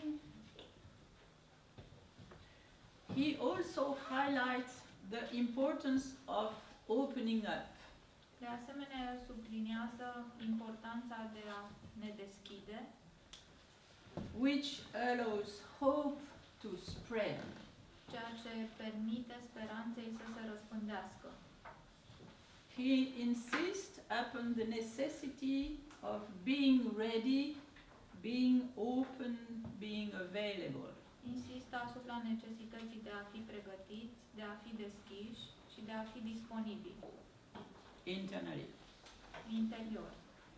He also highlights the importance of opening up. De asemenea, el subliniază importanța de a ne deschide, which allows hope to spread. ceea ce permite speranței să se răspândească. He insists upon the necessity of being ready, being open, being available. Insistă asupra necesității de a fi pregătiți, de a fi deschiși și de a fi disponibili Internally. interior.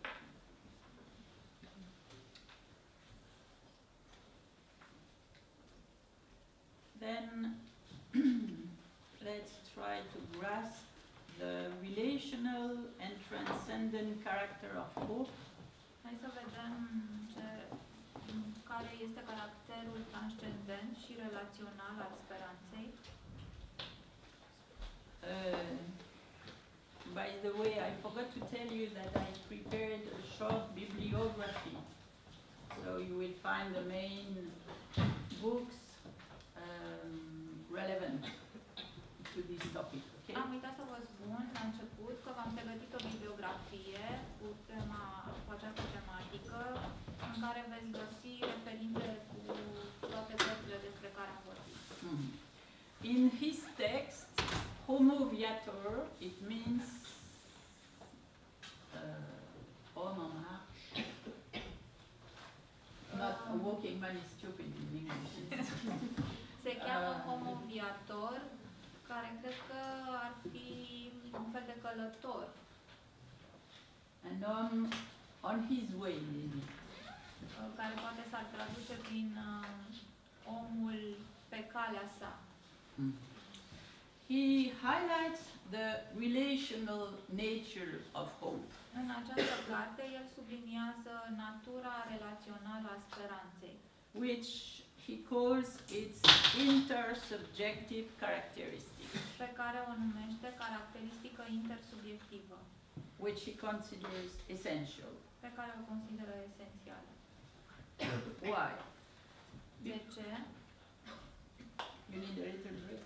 Then let's try to grasp the relational and transcendent character of hope. Hai să vedem ce, care este caracterul transcendent și relațional al speranței. Uh, by the way, I forgot to tell you that I prepared a short bibliography. So you will find the main books to this topic, okay? Am uitat să vă spun la început că v-am pregătit o bibliografie cu, tema, cu această tematică în care veți găsi referințe cu toate cărțile despre care am vorbit. Mm. In his text, homo viator, it means uh, homme en marche. Not a walking man is stupid in English. Se cheamă Uh, homo viator, care cred că ar fi un fel de călător. And on, on his way, maybe. Care poate s-ar traduce prin uh, omul pe calea sa. Mm. He highlights the relational nature of hope. În această carte, el subliniază natura relațională a speranței, Which he calls its intersubjective characteristic, pe care o numește caracteristică intersubiectivă, which he considers essential. pe care o consideră esențială. Why? De ce? You need a little break?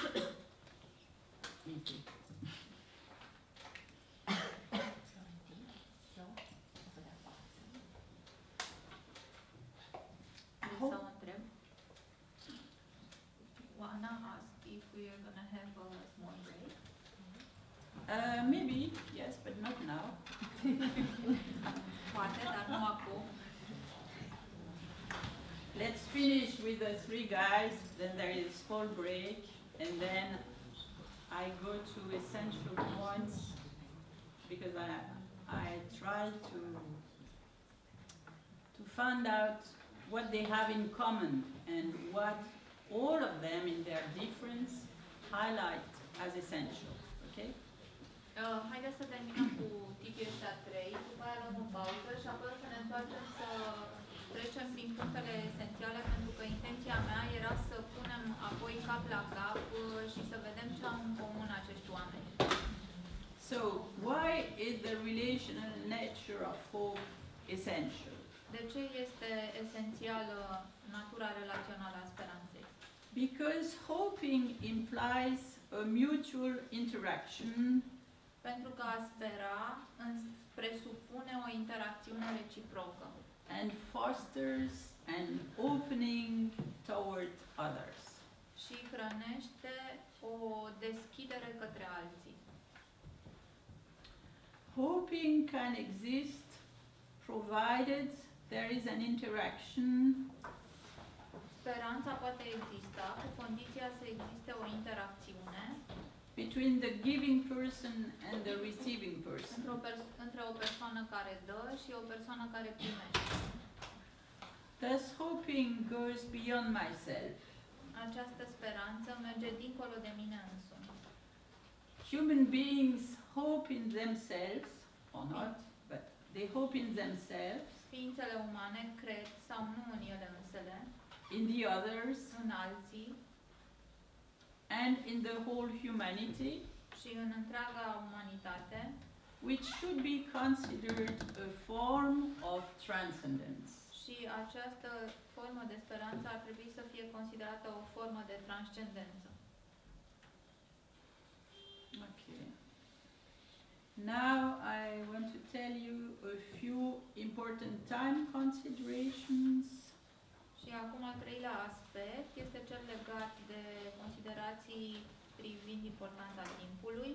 Me too. Vreau să o întreb. Oana asked if we are going to have a small break. Uh, maybe, yes, but not now. Poate, dar nu acum. Let's finish with the three guys, then there is a small break, and then I go to essential points because I, I try to, to find out what they have in common and what all of them in their difference highlight as essential, okay? Uh, haideți să terminăm cu tipii ăștia trei, după aia luăm o pauză și apoi să ne întoarcem să trecem prin punctele esențiale, pentru că intenția mea era să punem apoi cap la cap uh, și să vedem ce au în comun acești oameni. So, why is the relational nature of hope essential? De ce este esențială natura relațională a speranței? Because hoping implies a mutual interaction Pentru că a spera îns- presupune o interacțiune reciprocă and fosters an opening toward others. și hrănește o deschidere către alții. Hoping can exist provided there is an interaction Speranța poate exista cu condiția să existe o interacțiune between the giving person and the receiving person. între o, pers- între o persoană care dă și o persoană care primește. Thus, hoping goes beyond myself. Această speranță merge dincolo de mine însumi. Human beings hope in themselves, or not, but they hope in themselves, Ființele umane cred sau nu în ele însele, in the others, în alții and in the whole humanity, și în întreaga umanitate, which should be considered a form of transcendence. și această formă de speranță ar trebui să fie considerată o formă de transcendență. Okay. Now I want to tell you a few important time considerations. Și acum al treilea aspect este cel legat de considerații privind importanța timpului,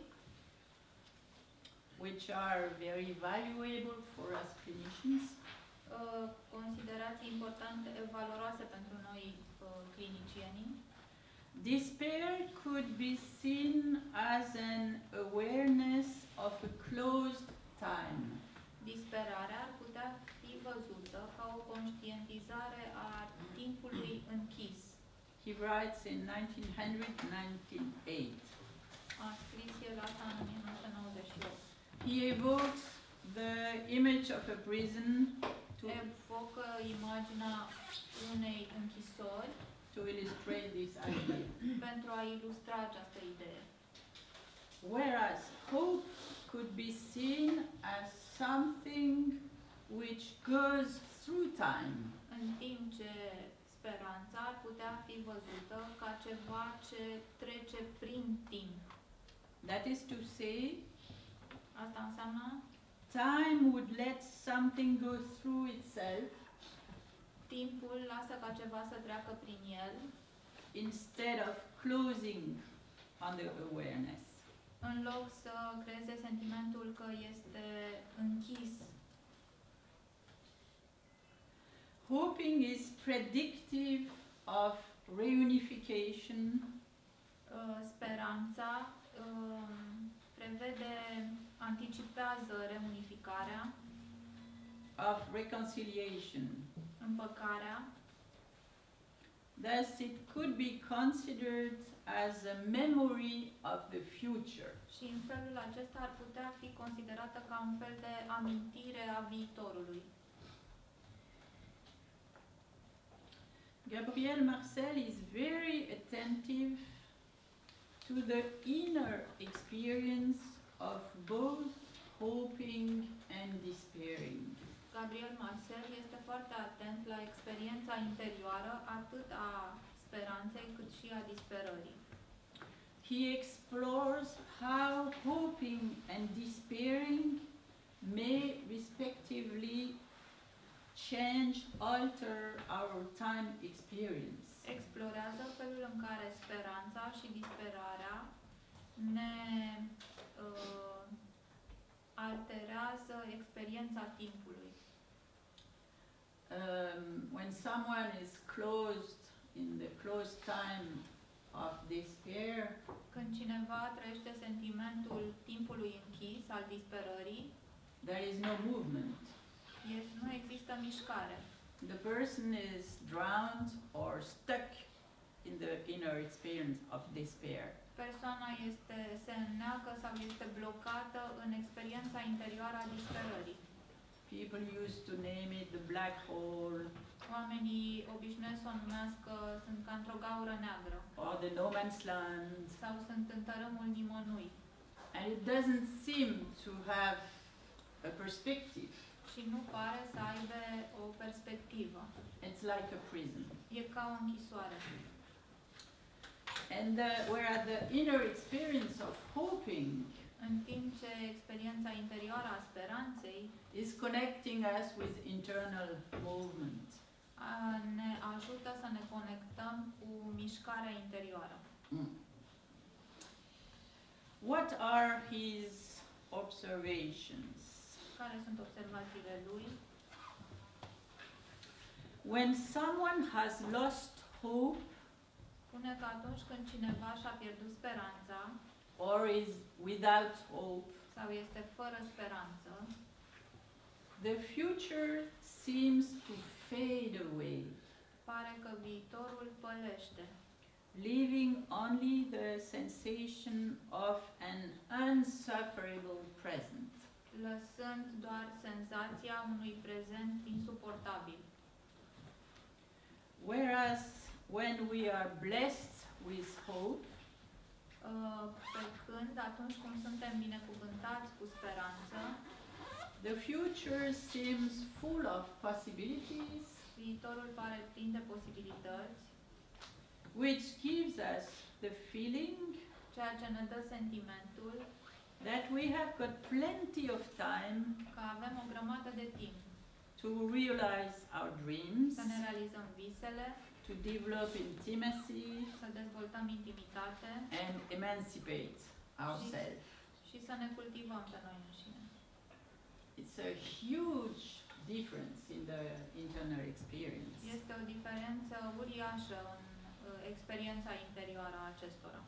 which are very valuable for us clinicians. uh, considerații importante, valoroase pentru noi uh, clinicienii. Despair could be seen as an awareness of a closed time. Disperarea ar putea fi văzută ca o conștientizare a timpului închis. He writes in nineteen hundred to nineteen oh eight. A scris el asta în o mie nouă sute nouăzeci și opt. He evokes the image of a prison to, Evocă imaginea unei închisori to illustrate this idea. pentru a ilustra această idee. Whereas hope could be seen as something which goes through time. În timp ce speranța ar putea putea fi văzută ca ceva ce trece prin timp. That is to say, Asta înseamnă time would let something go through itself timpul lasă ca ceva să treacă prin el, instead of closing on the awareness. în loc să creeze sentimentul că este închis. Hoping is predictive of reunification, Uh, Speranța um, prevede, anticipează reunificarea, of reconciliation. împăcarea. Thus, it could be considered as a memory of the future. Și în felul acesta ar putea fi considerată ca un fel de amintire a viitorului. Gabriel Marcel is very attentive to the inner experience of both hoping and despairing. Gabriel Marcel este foarte atent la experiența interioară atât a speranței cât și a disperării. He explores how hoping and despairing may respectively change, alter our time experience. Explorează felul în care speranța și disperarea ne uh, alterează experiența timpului. Um, when someone is closed in the closed time of despair, Când cineva trăiește sentimentul timpului închis, al disperării, there is no movement. este, nu există mișcare. The person is drowned or stuck in the inner experience of despair. Persoana este, se înneacă sau este blocată în experiența interioară a disperării. People used to name it the black hole Oamenii obișnuiesc să o numească, sunt ca într-o gaură neagră or the no man's land, sau sunt în tărâmul nimănui and it doesn't seem to have a perspective. și nu pare să aibă o perspectivă. It's like a prison. E ca o închisoare. And the, whereas the inner experience of hoping În timp ce experiența interioară a speranței is connecting us with internal movement. a, ne ajută să ne conectăm cu mișcarea interioară. Mm. What are his observations? Care sunt observațiile lui? When someone has lost hope Spune că atunci când cineva și-a pierdut speranța or is without hope, sau este fără speranță, the future seems to fade away, pare că viitorul pălește, leaving only the sensation of an unsufferable present. lăsând doar senzația unui prezent insuportabil. Whereas when we are blessed with hope, Uh, Pe când, atunci când suntem binecuvântați cu speranță, the future seems full of possibilities, viitorul pare plin de posibilități, which gives us the feeling ceea ce ne dă sentimentul that we have got plenty of time că avem o grămadă de timp to realize our dreams, să ne realizăm visele, to develop intimacy să dezvoltăm intimitate and emancipate ourselves. și să ne cultivăm pe noi înșine. It's a huge difference in the internal experience. Este o diferență uriașă în uh, experiența interioară a acestora.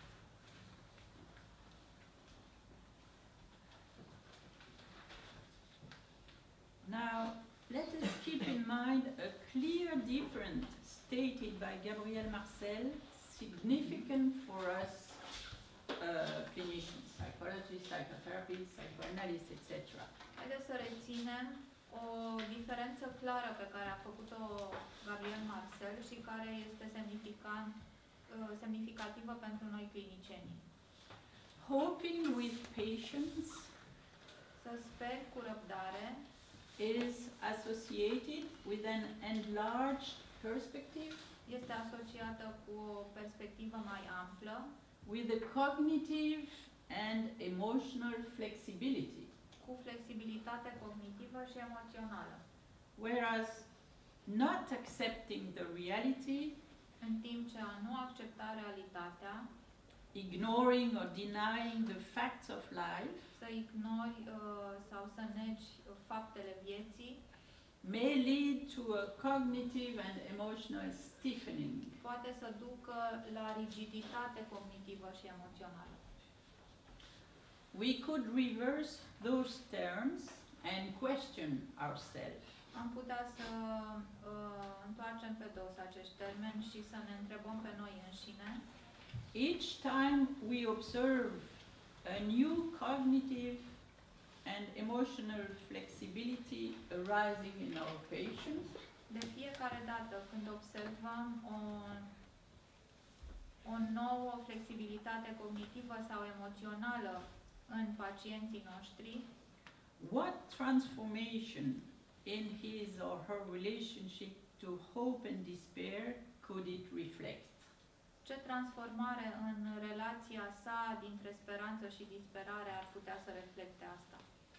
Now, let us keep in mind a clear difference stated by Gabriel Marcel, significant for us uh, clinicians, psychologists, psychotherapists, psychoanalysts, et cetera. Haideți să reținem o diferență clară pe care a făcut-o Gabriel Marcel și care este semnificant, uh, semnificativă pentru noi clinicienii. Hoping with patience Să speri cu răbdare is associated with an enlarged perspective este asociată cu o perspectivă mai amplă, with a cognitive and emotional flexibility, cu flexibilitate cognitivă și emoțională. whereas not accepting the reality, În timp ce a nu accepta realitatea, ignoring or denying the facts of life, să ignori uh, sau să negi uh, faptele vieții, may lead to a cognitive and emotional stiffening. poate să ducă la rigiditate cognitivă și emoțională. We could reverse those terms and question ourselves. Am putea să uh, întoarcem pe dos acești termeni și să ne întrebăm pe noi înșine. Each time we observe a new cognitive and emotional flexibility arising in our patients, De fiecare dată când observăm o, o nouă flexibilitate cognitivă sau emoțională în pacienții noștri, what transformation in his or her relationship to hope and despair could it reflect? ce transformare în relația sa dintre speranță și disperare ar putea să reflecte asta?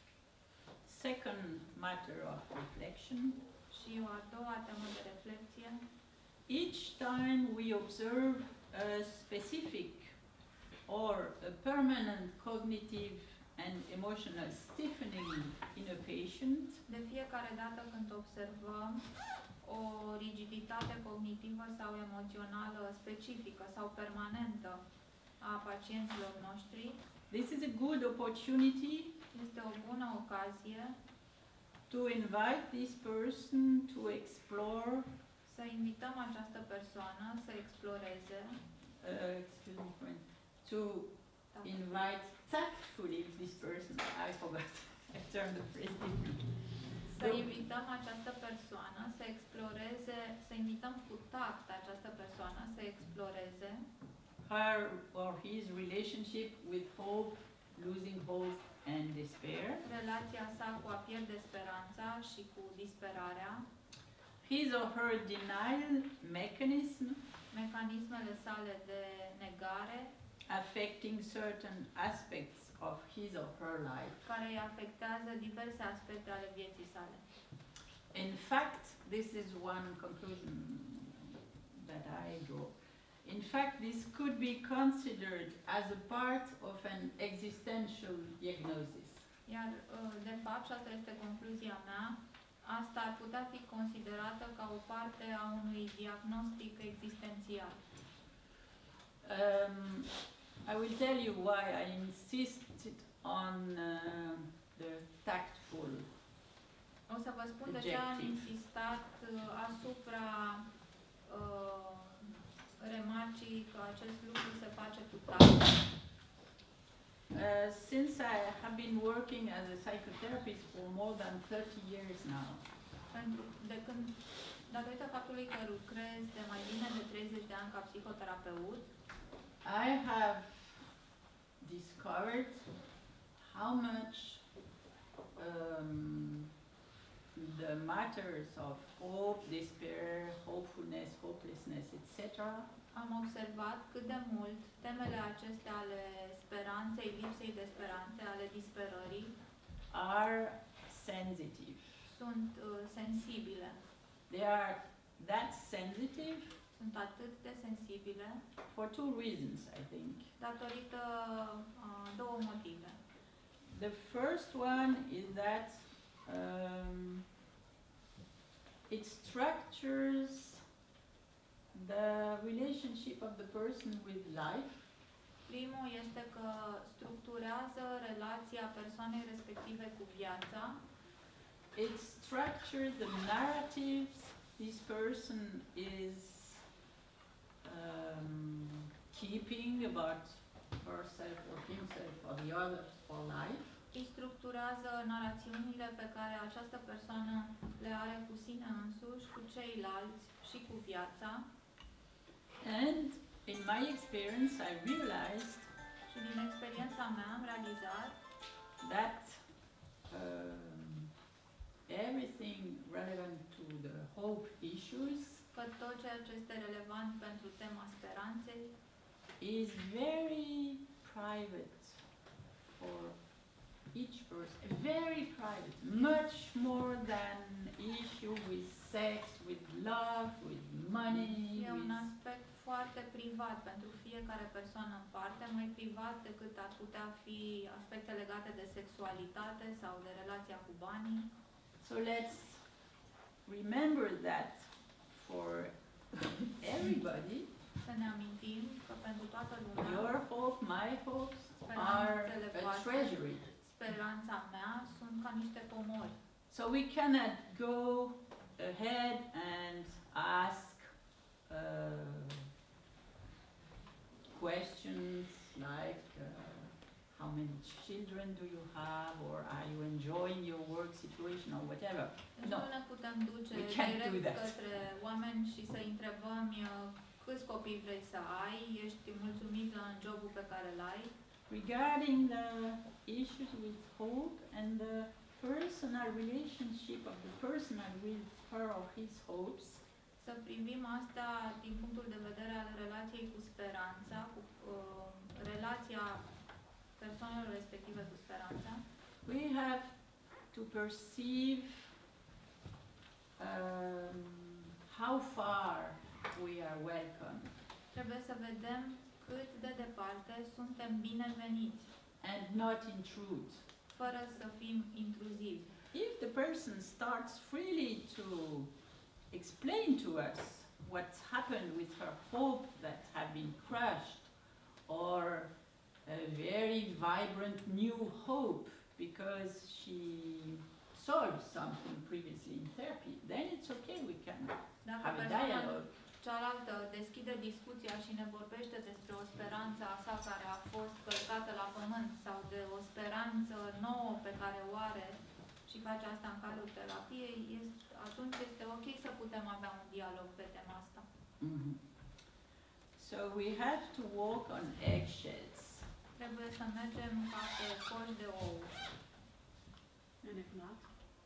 Second matter of reflection. Și o a doua temă de reflexie. Each time we observe a specific or a permanent cognitive and emotional stiffening in a patient, De fiecare dată când observăm o rigiditate cognitivă sau emoțională specifică sau permanentă a pacienților noștri, this is a good opportunity este o bună ocazie to invite this person to explore, să invităm această persoană să exploreze, uh, excuse me, friend, to invite tactfully this person, I forgot, I turned the phrase differently. să invităm această persoană să exploreze, să invităm cu tact această persoană să exploreze Her or his relationship with hope, losing hope and despair, relația sa cu a pierde speranța și cu disperarea, his or her denial mechanism mecanismele sale de negare affecting certain aspects of his or her life. care îi afectează diverse aspecte ale vieții sale. In fact, this is one conclusion that I draw. In fact, this could be considered as a part of an existential diagnosis. Iar, uh, de fapt, și asta este concluzia mea, asta ar putea fi considerată ca o parte a unui diagnostic existențial. Um, I will tell you why I insisted on uh, the tactful. O să vă spun de ce am Adjective. insistat uh, asupra uh, remarcii că acest lucru se face cu tact. Uh, since I have been working as a psychotherapist for more than thirty years now, Pentru de când, datorită faptului că lucrez de mai bine de treizeci de ani ca psihoterapeut, I have discovered how much um, the matters of hope, despair, hopefulness, hopelessness, et cetera am observat cât de mult temele acestea ale speranței, lipsei de speranțe, ale disperării, are sensitive. sunt uh, sensibile. They are that sensitive Sunt atât de sensibile for two reasons, I think. datorită uh, două motive. The first one is that um, it structures the relationship of the person with life. Primul este că structurează relația persoanei respective cu viața, It structures the narratives this person is um, keeping about herself or himself or the others for life. îi structurează narațiunile pe care această persoană le are cu sine însuși, cu ceilalți și cu viața. And in my experience, I realized Și din experiența mea am realizat that um, everything relevant to the hope issues că tot ceea ce este relevant pentru tema speranței is very private for each person, very private, much more than issue with sex, with love, with money. e un with aspect foarte privat pentru fiecare persoană în parte, mai privat decât ar putea fi aspecte legate de sexualitate sau de relația cu banii. So let's remember that for everybody, Să ne amintim că pentru toată lumea, your hope, my hopes are a treasury. speranța mea sunt ca niște pomori. So we cannot go ahead and ask uh, questions like uh, how many children do you have, or are you enjoying your work situation, or whatever. Deci No, nu ne putem duce we can't do direct that. către oameni și să întrebăm uh, câți copii vrei să ai, ești mulțumit la jobul pe care îl ai. Regarding the issues with hope and the personal relationship of the personal with her or his hopes, Să privim asta din punctul de vedere al relației cu speranța, cu uh, relația persoanelor respective cu speranța. we have to perceive um, how far we are welcome Trebuie să vedem cât de departe suntem bineveniți, and not intrude. fără să fim intruzivi. If the person starts freely to explain to us what's happened with her hope that have been crushed, or a very vibrant new hope because she solved something previously in therapy, then it's okay, we can Dacă have a persoana dialogue. cealaltă deschide discuția și ne vorbește despre o speranță a sa care a fost călcată la pământ sau de o speranță nouă pe care o are și face asta în cadrul terapiei, este, atunci este ok să putem avea un dialog pe tema asta. Mhm. So we have to walk on eggshells. Trebuie să mergem ca pe coși de ou. And if not?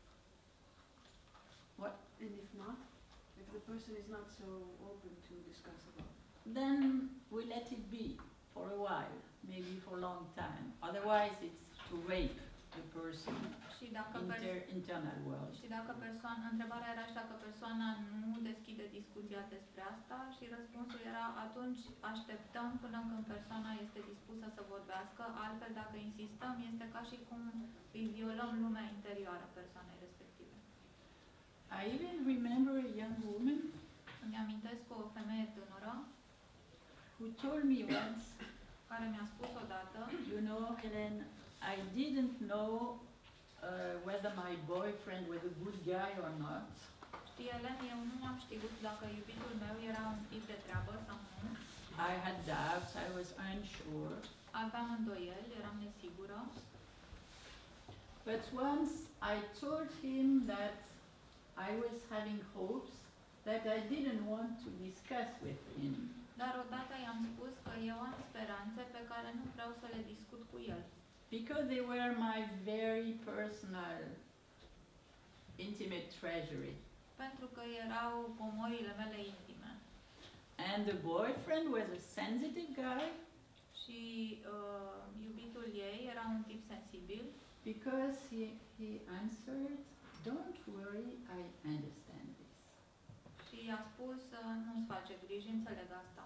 What? And if not? If the person is not so open to discuss about it? Then we let it be for a while, maybe for a long time. Otherwise, it's to rape the person, Și dacă, per- inter internal world. și dacă persoana, întrebarea era și dacă persoana nu deschide discuția despre asta și răspunsul era atunci așteptăm până când persoana este dispusă să vorbească, altfel dacă insistăm este ca și cum îi violăm lumea interioară persoanei respective. I even remember a young woman Îmi amintesc o femeie tânără who told me once, care mi-a spus odată, you know, Helen, I didn't know uh, whether my boyfriend was a good guy or not. știi, Elen, eu nu am știut dacă iubitul meu era un tip de treabă sau nu. I had doubts, I was unsure. Aveam îndoieli, eram nesigură. But once I told him that I was having hopes that I didn't want to discuss with him. Dar odată i-am spus că eu am speranțe pe care nu vreau să le discut cu el. Because they were my very personal, intimate treasury. Pentru că erau pomorile mele intime. And the boyfriend was a sensitive guy Și uh, iubitul ei era un tip sensibil because he, he answered, don't worry, I understand this. și i-a spus uh, nu-ți face griji, înțeleg asta.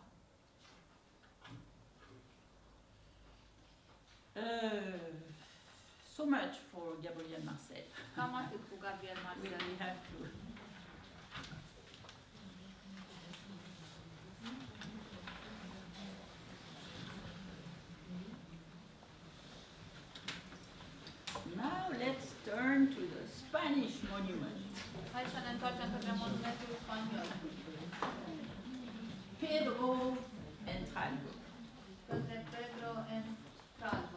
Uh, so much for Gabriel Marcel. Cam atât cu Gabriel We, Marcel. we have to. Now let's turn to the Spanish monument. Hai să ne întoarcem către monumentul spaniol. Pedro Entralgo. Către Pedro Entralgo.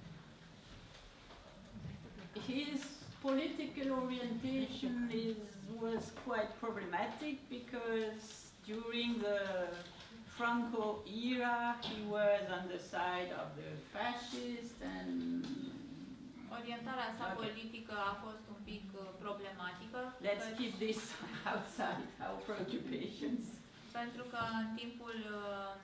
His political orientation is, was quite problematic because during the Franco era he was on the side of the fascists and Orientarea sa Okay. politică a fost un pic uh, problematică. Let's căci- keep this outside our preoccupations. Pentru că în timpul uh,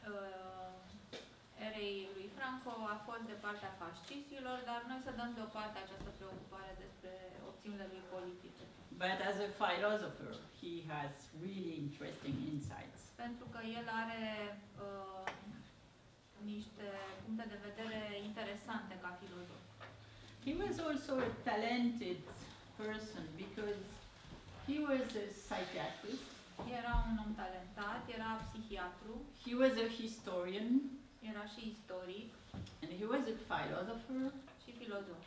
uh, erei lui Franco a fost de partea fascistilor, dar noi să dăm deoparte această preocupare despre opțiunile lui politice. But as a philosopher, he has really interesting insights. Pentru că el are uh, niște puncte de vedere interesante ca filozof. He was also a talented person because he was a psychiatrist, Era un om talentat, era psihiatru, he was a historian, era și istoric and he was a philosopher, și filozof.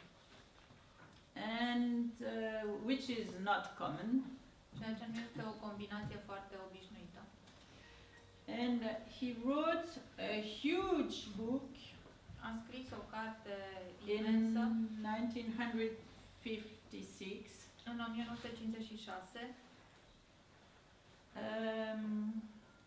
and uh, which is not common. Ceea ce nu este o combinație foarte obișnuită. And uh, he wrote a huge book A scris o carte in imensă nineteen fifty-six, în o mie nouă sute cincizeci și șase, um,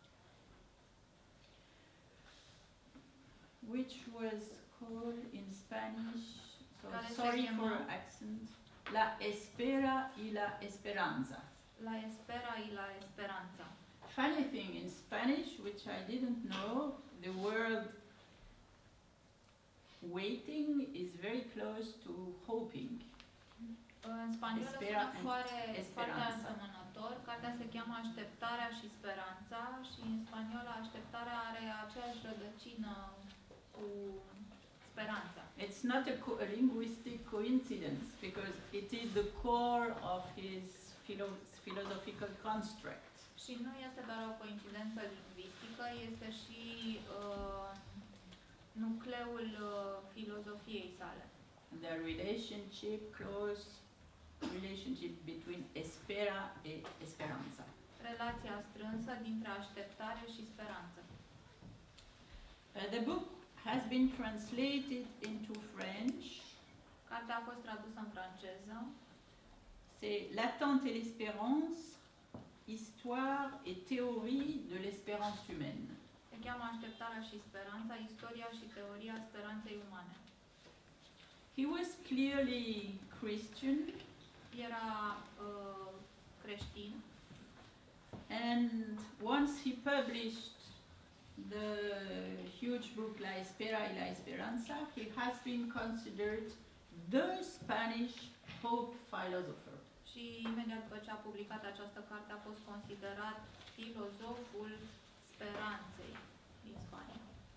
which was called in Spanish, so Care se sorry chema- for accent, La Espera y la Esperanza. La Espera y la Esperanza. Funny thing, in Spanish, which I didn't know, the word waiting is very close to hoping. În spaniolă Espera sună and foarte, foarte Esperanza. asemănător. Cartea se cheamă Așteptarea și Speranța și în spaniolă așteptarea are aceeași rădăcină cu speranța. It's not a, co- a linguistic coincidence because it is the core of his philo- philosophical construct. Și nu este doar o coincidență lingvistică, este și uh, nucleul uh, filozofiei sale. The relationship, close relationship between espera and esperanza. Relația strânsă dintre așteptare și speranță. Uh, the book has been translated into French. Cartea a fost tradusă în franceză. C'est L'attente et l'espérance, histoire et théorie de l'espérance humaine. Se cheamă Așteptarea și Speranța, istoria și teoria speranței umane. He was clearly Christian, Era uh, creștin and once he published the huge book La Espera y la Esperanza, he has been considered the Spanish Pope philosopher. și imediat după ce a publicat această carte a fost considerat filozoful speranței din Spania.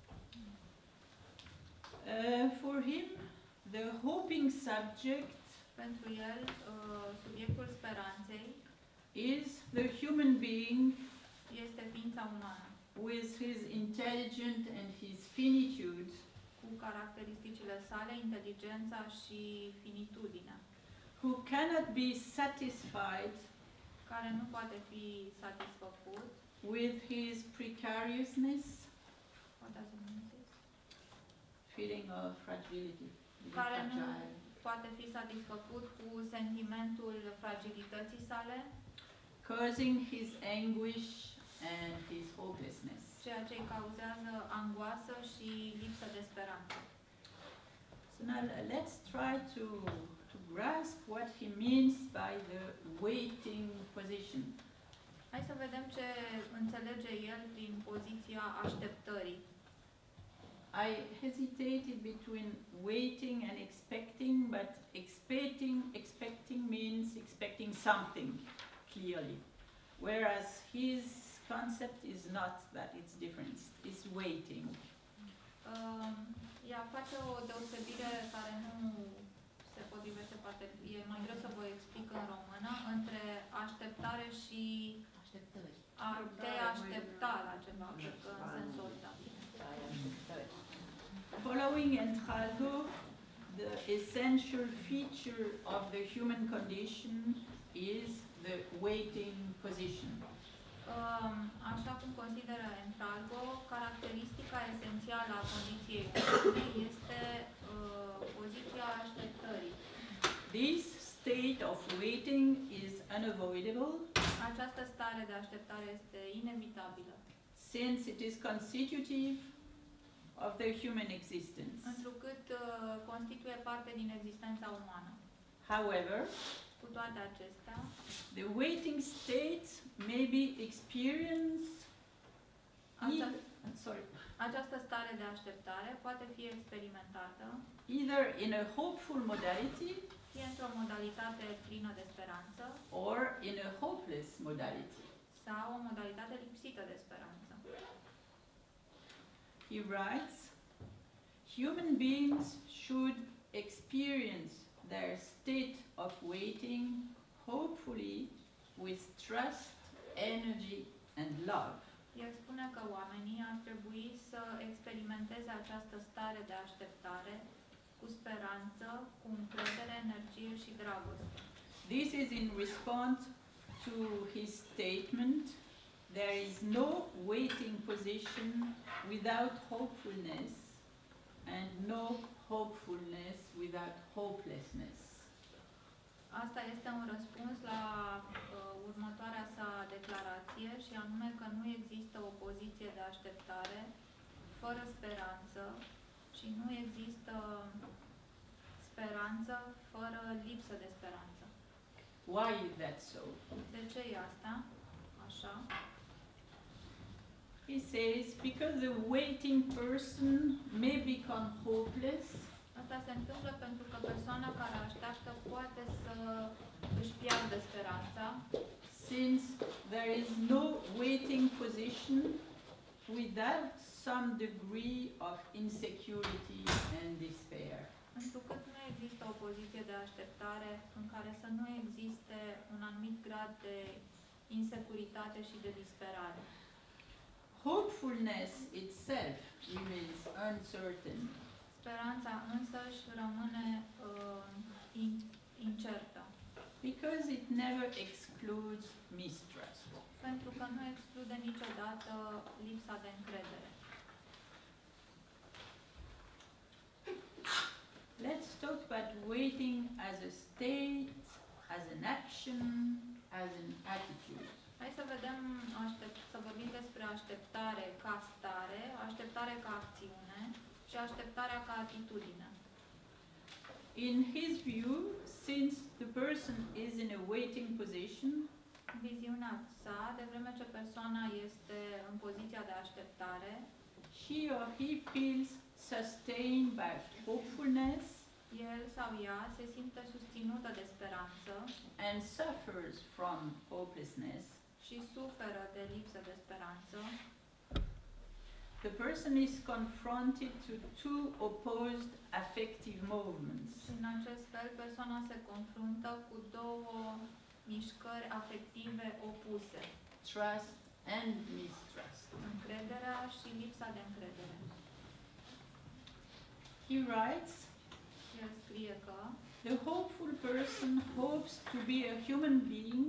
Uh, for him, the hoping subject Pentru el, uh, subiectul speranței is the human being este ființa umană, with his intelligence and his finitude, cu caracteristicile sale, inteligența și finitudinea, who cannot be satisfied care nu poate fi satisfăcut. with his precariousness, What does it mean, sis? feeling of fragility, being Care nu fragile, poate fi satisfăcut cu sentimentul fragilității sale, causing his anguish and his hopelessness. ceea ce îi cauzează angoasă și lipsă de speranță. So now l- let's try to, to grasp what he means by the waiting position. Hai să vedem ce înțelege el prin poziția așteptării. I hesitated between waiting and expecting, but expecting, expecting means expecting something, clearly. Whereas his concept is not that, it's different, it's waiting. Uh, ea face o deosebire care nu se potrivește foarte, e mai greu să vă explic în română, între așteptare și Așteptări. a te aștepta la ceva, cred că în sensul ăsta. Following Entralgo, the essential feature of the human condition is the waiting position. Um, Așa cum consideră Entralgo, caracteristica esențială a condiției umane este uh, poziția așteptării. This state of waiting is unavoidable Această stare de așteptare este inevitabilă, since it is constitutive of the human existence. întrucât uh, constituie parte din existența umană. However, Cu toate acestea, the waiting state may be experienced Ace- e- sorry, această stare de așteptare poate fi experimentată either in a hopeful modality fie într-o modalitate plină de speranță or in a hopeless modality. sau o modalitate lipsită de speranță. He writes, human beings should experience their state of waiting hopefully with trust, energy and love. El spune că oamenii ar trebui să experimenteze această stare de așteptare cu speranță, cu încredere, energie și dragoste. This is in response to his statement, there is no waiting position without hopefulness and no hopefulness without hopelessness. Asta este un răspuns la uh, următoarea sa declarație și anume că nu există o poziție de așteptare fără speranță și nu există speranță fără lipsă de speranță. Why is that so? De ce e asta? Așa. He says, because the waiting person may become hopeless Asta se întâmplă pentru că persoana care așteaptă poate să își piardă speranța, since there is no waiting position without some degree of insecurity and despair. întrucât nu există o poziție de așteptare în care să nu existe un anumit grad de insecuritate și de disperare. Hopefulness itself remains uncertain. Speranța însăși rămâne uh, in, incertă, Because it never excludes mistrust. pentru că nu exclude niciodată lipsa de încredere. Let's talk about waiting as a state, as an action, as an attitude. Hai să vedem, aștept, să vorbim despre așteptare ca stare, așteptare ca acțiune și așteptarea ca atitudine. In his view, since the person is in a waiting position, Viziunea sa, de vreme ce persoana este în poziția de așteptare, he or he feels sustained by hopefulness el sau ea se simte susținută de speranță and suffers from hopelessness. și suferă de lipsă de speranță. The person is confronted to two opposed affective movements. Și în acest fel, persoana se confruntă cu două mișcări afective opuse, Trust and mistrust. încrederea și lipsa de încredere. He writes, El scrie că the hopeful person hopes to be a human being,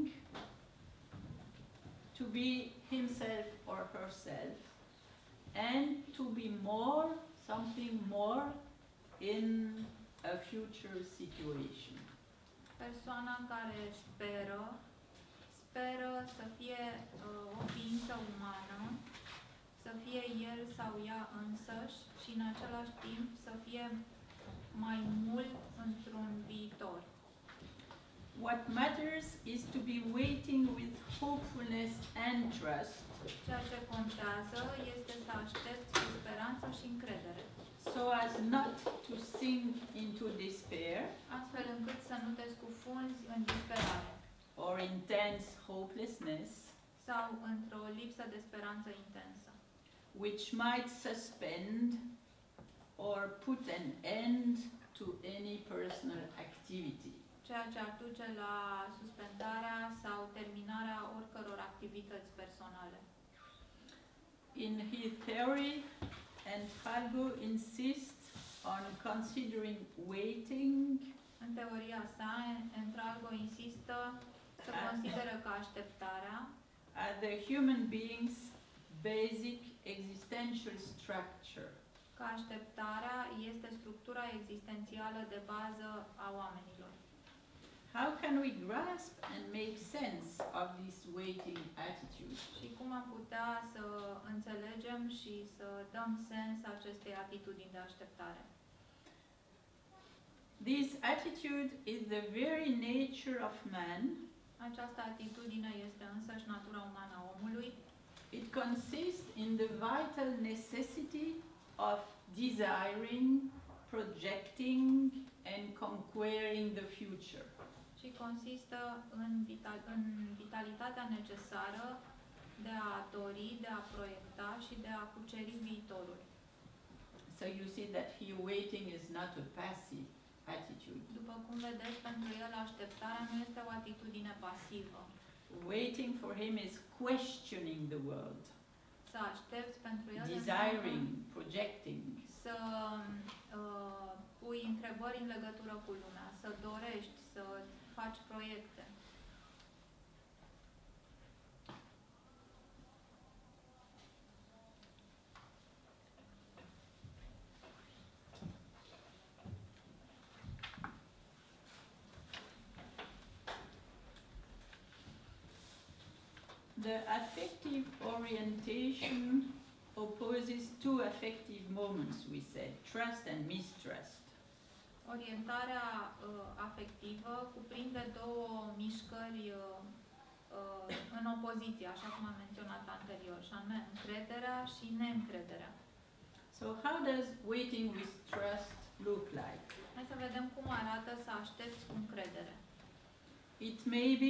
to be himself or herself, and to be more, something more, in a future situation. persoana care speră, speră să fie uh, o ființă umană, să fie el sau ea însăși și în același timp să fie mai mult într-un viitor. What matters is to be waiting with hopefulness and trust, Ceea ce contează este să aștepți cu speranță și încredere, so as not to sink into despair astfel încât să nu te scufunzi în disperare or intense hopelessness, sau într-o lipsă de speranță intensă, which might suspend or put an end to any personal activity. ceea ce ar duce la suspendarea sau terminarea oricăror activități personale. In his theory, Entralgo insists on considering waiting În teoria sa, Entralgo insistă să consideră că așteptarea as the human being's basic existential structure. că așteptarea este structura existențială de bază a oamenilor. How can we grasp and make sense of this waiting attitude? Și cum am putea să înțelegem și să dăm sens acestei atitudini de așteptare? This attitude is the very nature of man. Această atitudine este însăși natura umană a omului. It consists in the vital necessity of desiring, projecting, and conquering the future. Și consistă în, vital, în vitalitatea necesară de a dori, de a proiecta și de a cuceri viitorul. So you see that here waiting is not a passive attitude. După cum vedeți, pentru el așteptarea nu este o atitudine pasivă. Waiting for him is questioning the world, Să aștepți pentru el desiring, projecting. să uh, pui întrebări în legătură cu lumea, să dorești, să faci proiecte. The affective orientation opposes two affective moments, we said, trust and mistrust. Orientarea uh, afectivă cuprinde două mișcări uh, uh, în opoziție, așa cum am menționat anterior, și anume încrederea și neîncrederea. So how does waiting with trust look like? Hai să vedem cum arată să aștepți cu încredere. It may be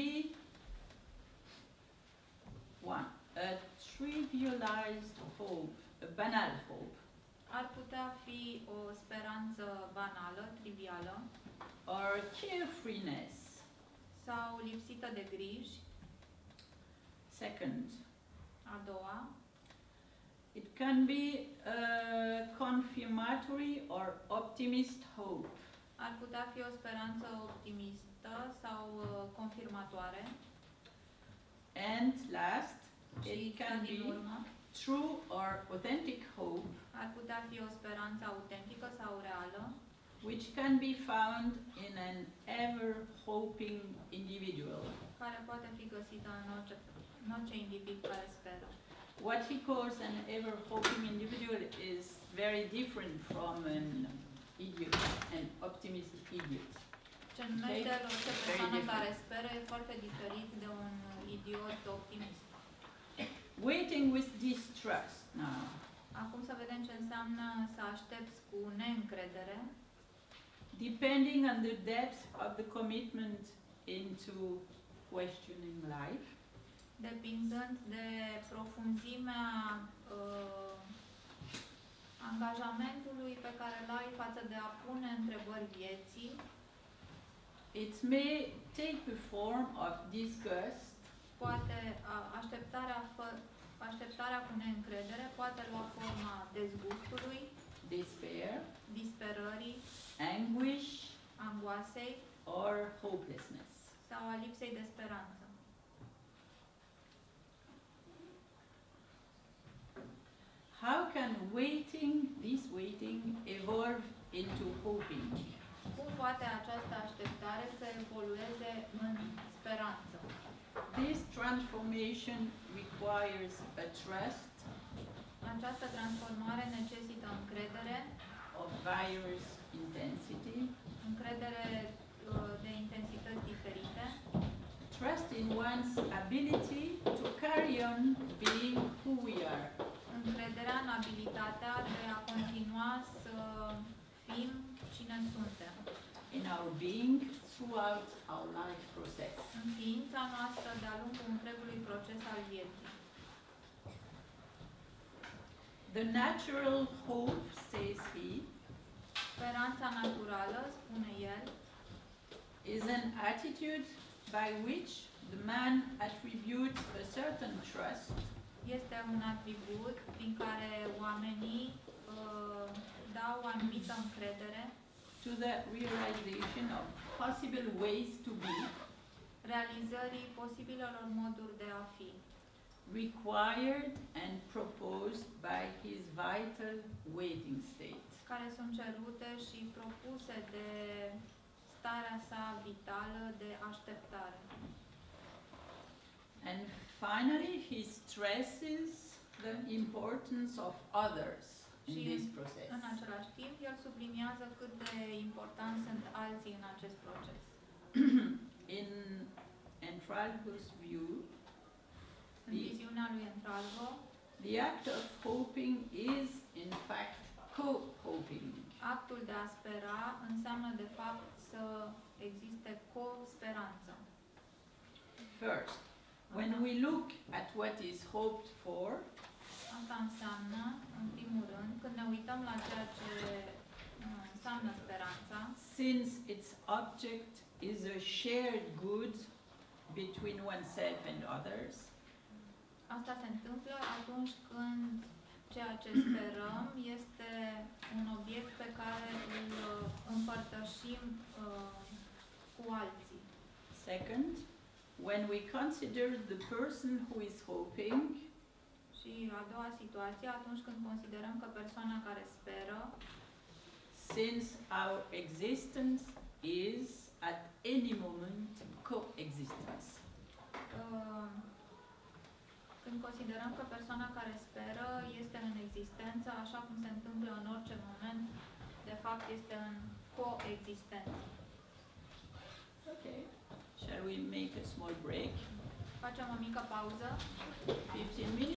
one, a trivialized hope, a banal hope, Ar putea fi o speranță banală, trivială, or carefreeness. sau lipsită de griji. Second, A doua, it can be a confirmatory or optimist hope. ar putea fi o speranță optimistă sau uh, confirmatoare. And last, Și it cea can din be urmă, true or authentic hope, ar putea fi o speranță autentică sau reală, which can be found in an ever-hoping individual. care poate fi găsită în orice, în orice individ care speră. What he calls an ever-hoping individual is very different from an idiot, an optimistic idiot. Ce numește Okay. orice Very persoană different. care speră e foarte diferit de un idiot optimist. Waiting with distrust now. Acum să vedem ce înseamnă să aștepți cu neîncredere. Depending on the depth of the commitment into questioning life, Depinzând de profunzimea uh, angajamentului pe care îl ai față de a pune întrebări vieții, it may take the form of disgust, poate a, așteptarea, fă, așteptarea cu neîncredere poate lua forma dezgustului, despair, disperării, anguish, angoasei or hopelessness. sau a lipsei de speranță. How can waiting, this waiting, evolve into hoping? Cum poate această așteptare să evolueze în speranță? This transformation requires a trust Această transformare necesită încredere, of various intensity, încredere uh, de intensități diferite, trust in one's ability to carry on being who we are, încrederea în abilitatea de a continua să fim cine suntem, in our being throughout our life process. în ființa noastră de-a lungul întregului proces al vieții. The natural hope, says he, Speranța naturală, spune el, is an attitude by which the man attributes a certain trust este un atribut prin care oamenii uh, dau o anumită încredere to the realization of possible ways to be realizării posibilelor moduri de a fi, required and proposed by his vital waiting state. care sunt cerute și propuse de starea sa vitală de așteptare. And finally, he stresses the importance of others in Și this process. în același timp, el subliniază cât de importanți sunt alții în acest proces. In Entralgo's view, În viziunea lui Entralgo, the act of hoping is, in fact, co-hoping. actul de a spera înseamnă de fapt să existe co-speranță. First, when we look at what is hoped for, Asta înseamnă, în primul rând, când ne uităm la ceea ce uh, înseamnă speranța, since its object is a shared good between oneself and others, asta se întâmplă atunci când ceea ce sperăm este un obiect pe care îl uh, împărtășim uh, cu alții. second, when we consider the person who is hoping Și a doua situație, atunci când considerăm că persoana care speră, since our existence is at any moment coexistence. uh, când considerăm că persoana care speră este în existență, așa cum se întâmplă în orice moment, de fapt este în coexistență. Okay. Shall we make a small break? Facem o mică pauză. fifteen minutes?